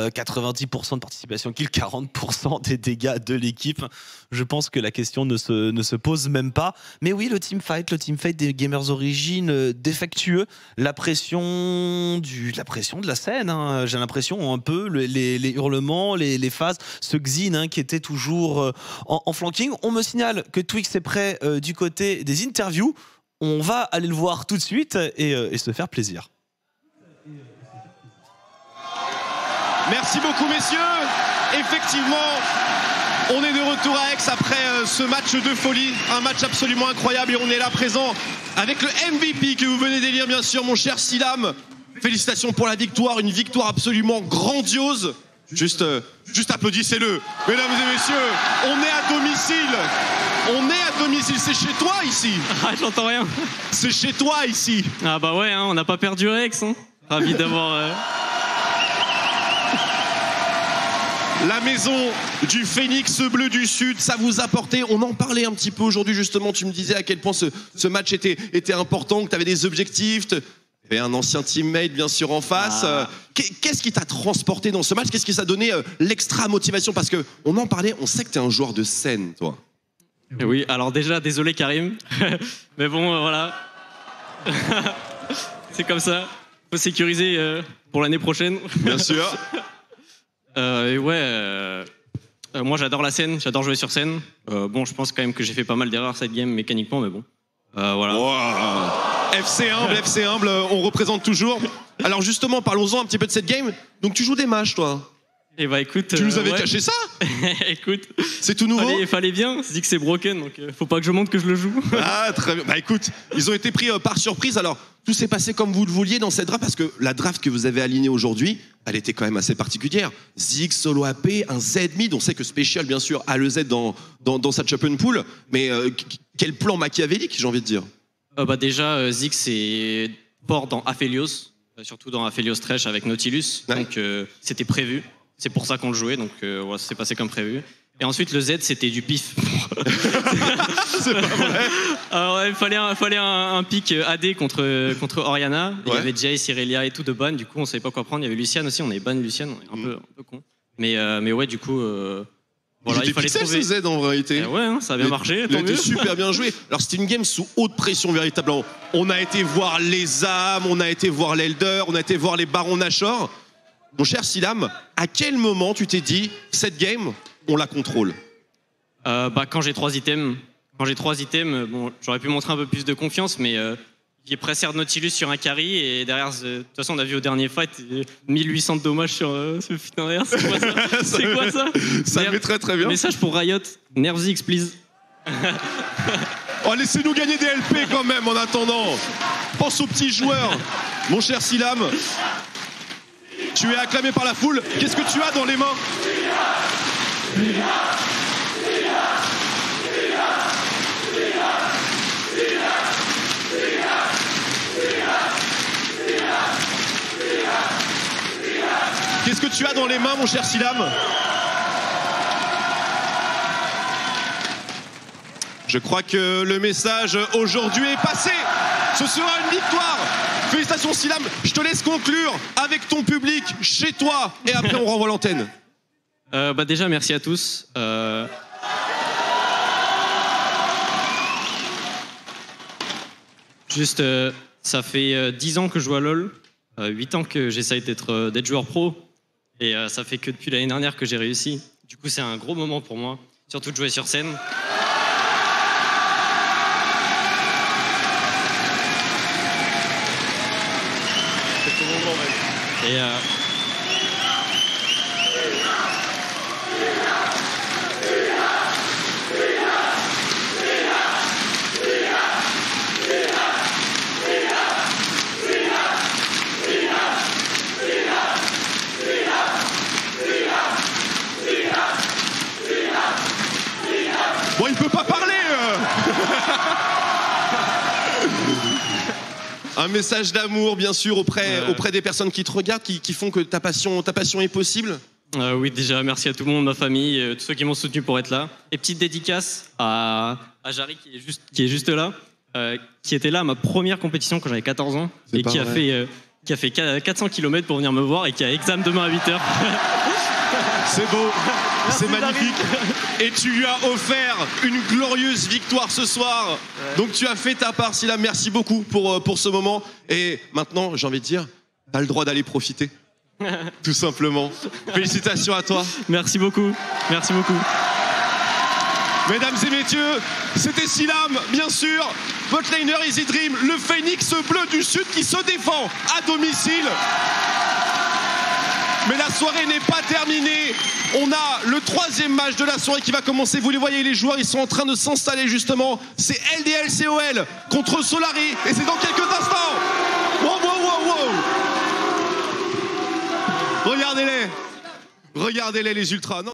90% de participation kill, 40% des dégâts de l'équipe. Je pense que la question ne se pose même pas. Mais oui, le teamfight des Gamers Origin défectueux, la pression de la scène, hein. J'ai l'impression un peu, les hurlements, les phases, ce Xin hein, qui était toujours en flanking. On me signale que Twix est prêt du côté des interviews. On va aller le voir tout de suite et se faire plaisir. Merci beaucoup messieurs. Effectivement, on est de retour à Aix après ce match de folie. Un match absolument incroyable et on est là présent avec le MVP que vous venez d'élire bien sûr, mon cher Silam. Félicitations pour la victoire, une victoire absolument grandiose. Juste applaudissez-le. Mesdames et messieurs, on est à domicile. C'est chez toi ici. Ah, j'entends rien. C'est chez toi ici. Ah bah ouais, hein, on n'a pas perdu Aix. Hein. Ravi d'avoir... La maison du Phénix Bleu du Sud, ça vous a porté. On en parlait un petit peu aujourd'hui justement. Tu me disais à quel point ce match était important, que tu avais des objectifs. Et un ancien teammate bien sûr en face. Qu'est-ce qui t'a transporté dans ce match? Qu'est-ce qui t'a donné l'extra motivation? Parce qu'on en parlait, on sait que t'es un joueur de scène, toi. Oui, alors déjà, désolé Karim. Mais bon, voilà. C'est comme ça. Faut sécuriser pour l'année prochaine. Bien sûr. Moi j'adore la scène, j'adore jouer sur scène. Bon, je pense quand même que j'ai fait pas mal d'erreurs cette game mécaniquement, mais bon. Voilà. Wow. FC humble, on représente toujours. Alors justement, parlons-en un petit peu de cette game. Donc tu joues des matchs, toi? Et bah écoute. Tu nous avais caché ça? Écoute. C'est tout nouveau? Fallait bien. C'est dit que c'est broken, donc faut pas que je montre que je le joue. Ah, très bien. Bah écoute, ils ont été pris par surprise. Alors, tout s'est passé comme vous le vouliez dans cette draft, parce que la draft que vous avez alignée aujourd'hui, elle était quand même assez particulière. Ziggs, solo AP, un Z mid. On sait que Special, bien sûr, a le Z dans sa open pool. Mais quel plan machiavélique, j'ai envie de dire. Bah déjà, Ziggs est fort dans Aphelios, surtout dans Aphelios Thresh avec Nautilus. Ouais. Donc c'était prévu. C'est pour ça qu'on le jouait, donc voilà, ça s'est passé comme prévu. Et ensuite, le Z, c'était du pif. C'est pas vrai. Alors, il fallait un pick AD contre Orianna. Il y Ouais. avait Jace, Irelia et tout de ban. Du coup, on savait pas quoi prendre. Il y avait Lucian aussi. On avait ban Lucian. On est un peu con. Mais ouais, du coup, voilà, il fallait pixel, trouver. ce Z en réalité. Ouais, hein, ça a bien marché. Il a Tant été mieux. super bien joué. Alors c'était une game sous haute pression véritablement. On a été voir les âmes, on a été voir l'Elder, on a été voir les barons Nashor. Mon cher Silam, à quel moment tu t'es dit cette game, on la contrôle? Bah, quand j'ai 3 items, bon, j'aurais pu montrer un peu plus de confiance, mais j'ai pressé Nautilus sur un carry et derrière, de toute façon, on a vu au dernier fight 1800 de dommages sur ce putain derrière. C'est quoi ça? C'est quoi ça? Ça me met très très bien. Message pour Riot, nerf Ziggs, please. Oh, laissez-nous gagner des LP quand même en attendant. Pense aux petits joueurs. Mon cher Silam, tu es acclamé par la foule. Qu'est-ce que tu as dans les mains? Qu'est-ce que tu as dans les mains, mon cher Silam? Je crois que le message aujourd'hui est passé. Ce sera une victoire. Félicitations Silam. Je te laisse conclure avec ton public, chez toi. Et après, on renvoie l'antenne. Bah déjà, merci à tous. Juste, ça fait 10 ans que je joue à LoL, 8 ans que j'essaye d'être joueur pro, et ça fait que depuis l'année dernière que j'ai réussi. Du coup, c'est un gros moment pour moi, surtout de jouer sur scène. Et Bon, il peut pas parler. Un message d'amour, bien sûr, auprès des personnes qui te regardent, qui font que ta passion est possible. oui, déjà, merci à tout le monde, ma famille, tous ceux qui m'ont soutenu pour être là. Et petite dédicace à Jarry qui est juste là, qui était là à ma première compétition quand j'avais 14 ans et qui a fait 400 km pour venir me voir et qui a examen demain à 8h. C'est beau, c'est magnifique. Et tu lui as offert une glorieuse victoire ce soir. Ouais. Donc tu as fait ta part, Silam. Merci beaucoup pour ce moment. Et maintenant, j'ai envie de dire, t'as le droit d'aller profiter. Tout simplement. Félicitations à toi. Merci beaucoup. Merci beaucoup. Mesdames et messieurs, c'était Silam, bien sûr. Votre laner Easy Dream, le phénix bleu du Sud qui se défend à domicile. Mais la soirée n'est pas terminée. On a le 3e match de la soirée qui va commencer. Vous les voyez, les joueurs, ils sont en train de s'installer justement. C'est LDLCOL contre Solari. Et c'est dans quelques instants. Wow, wow, wow, wow. Regardez-les. Regardez-les, les ultras. Non.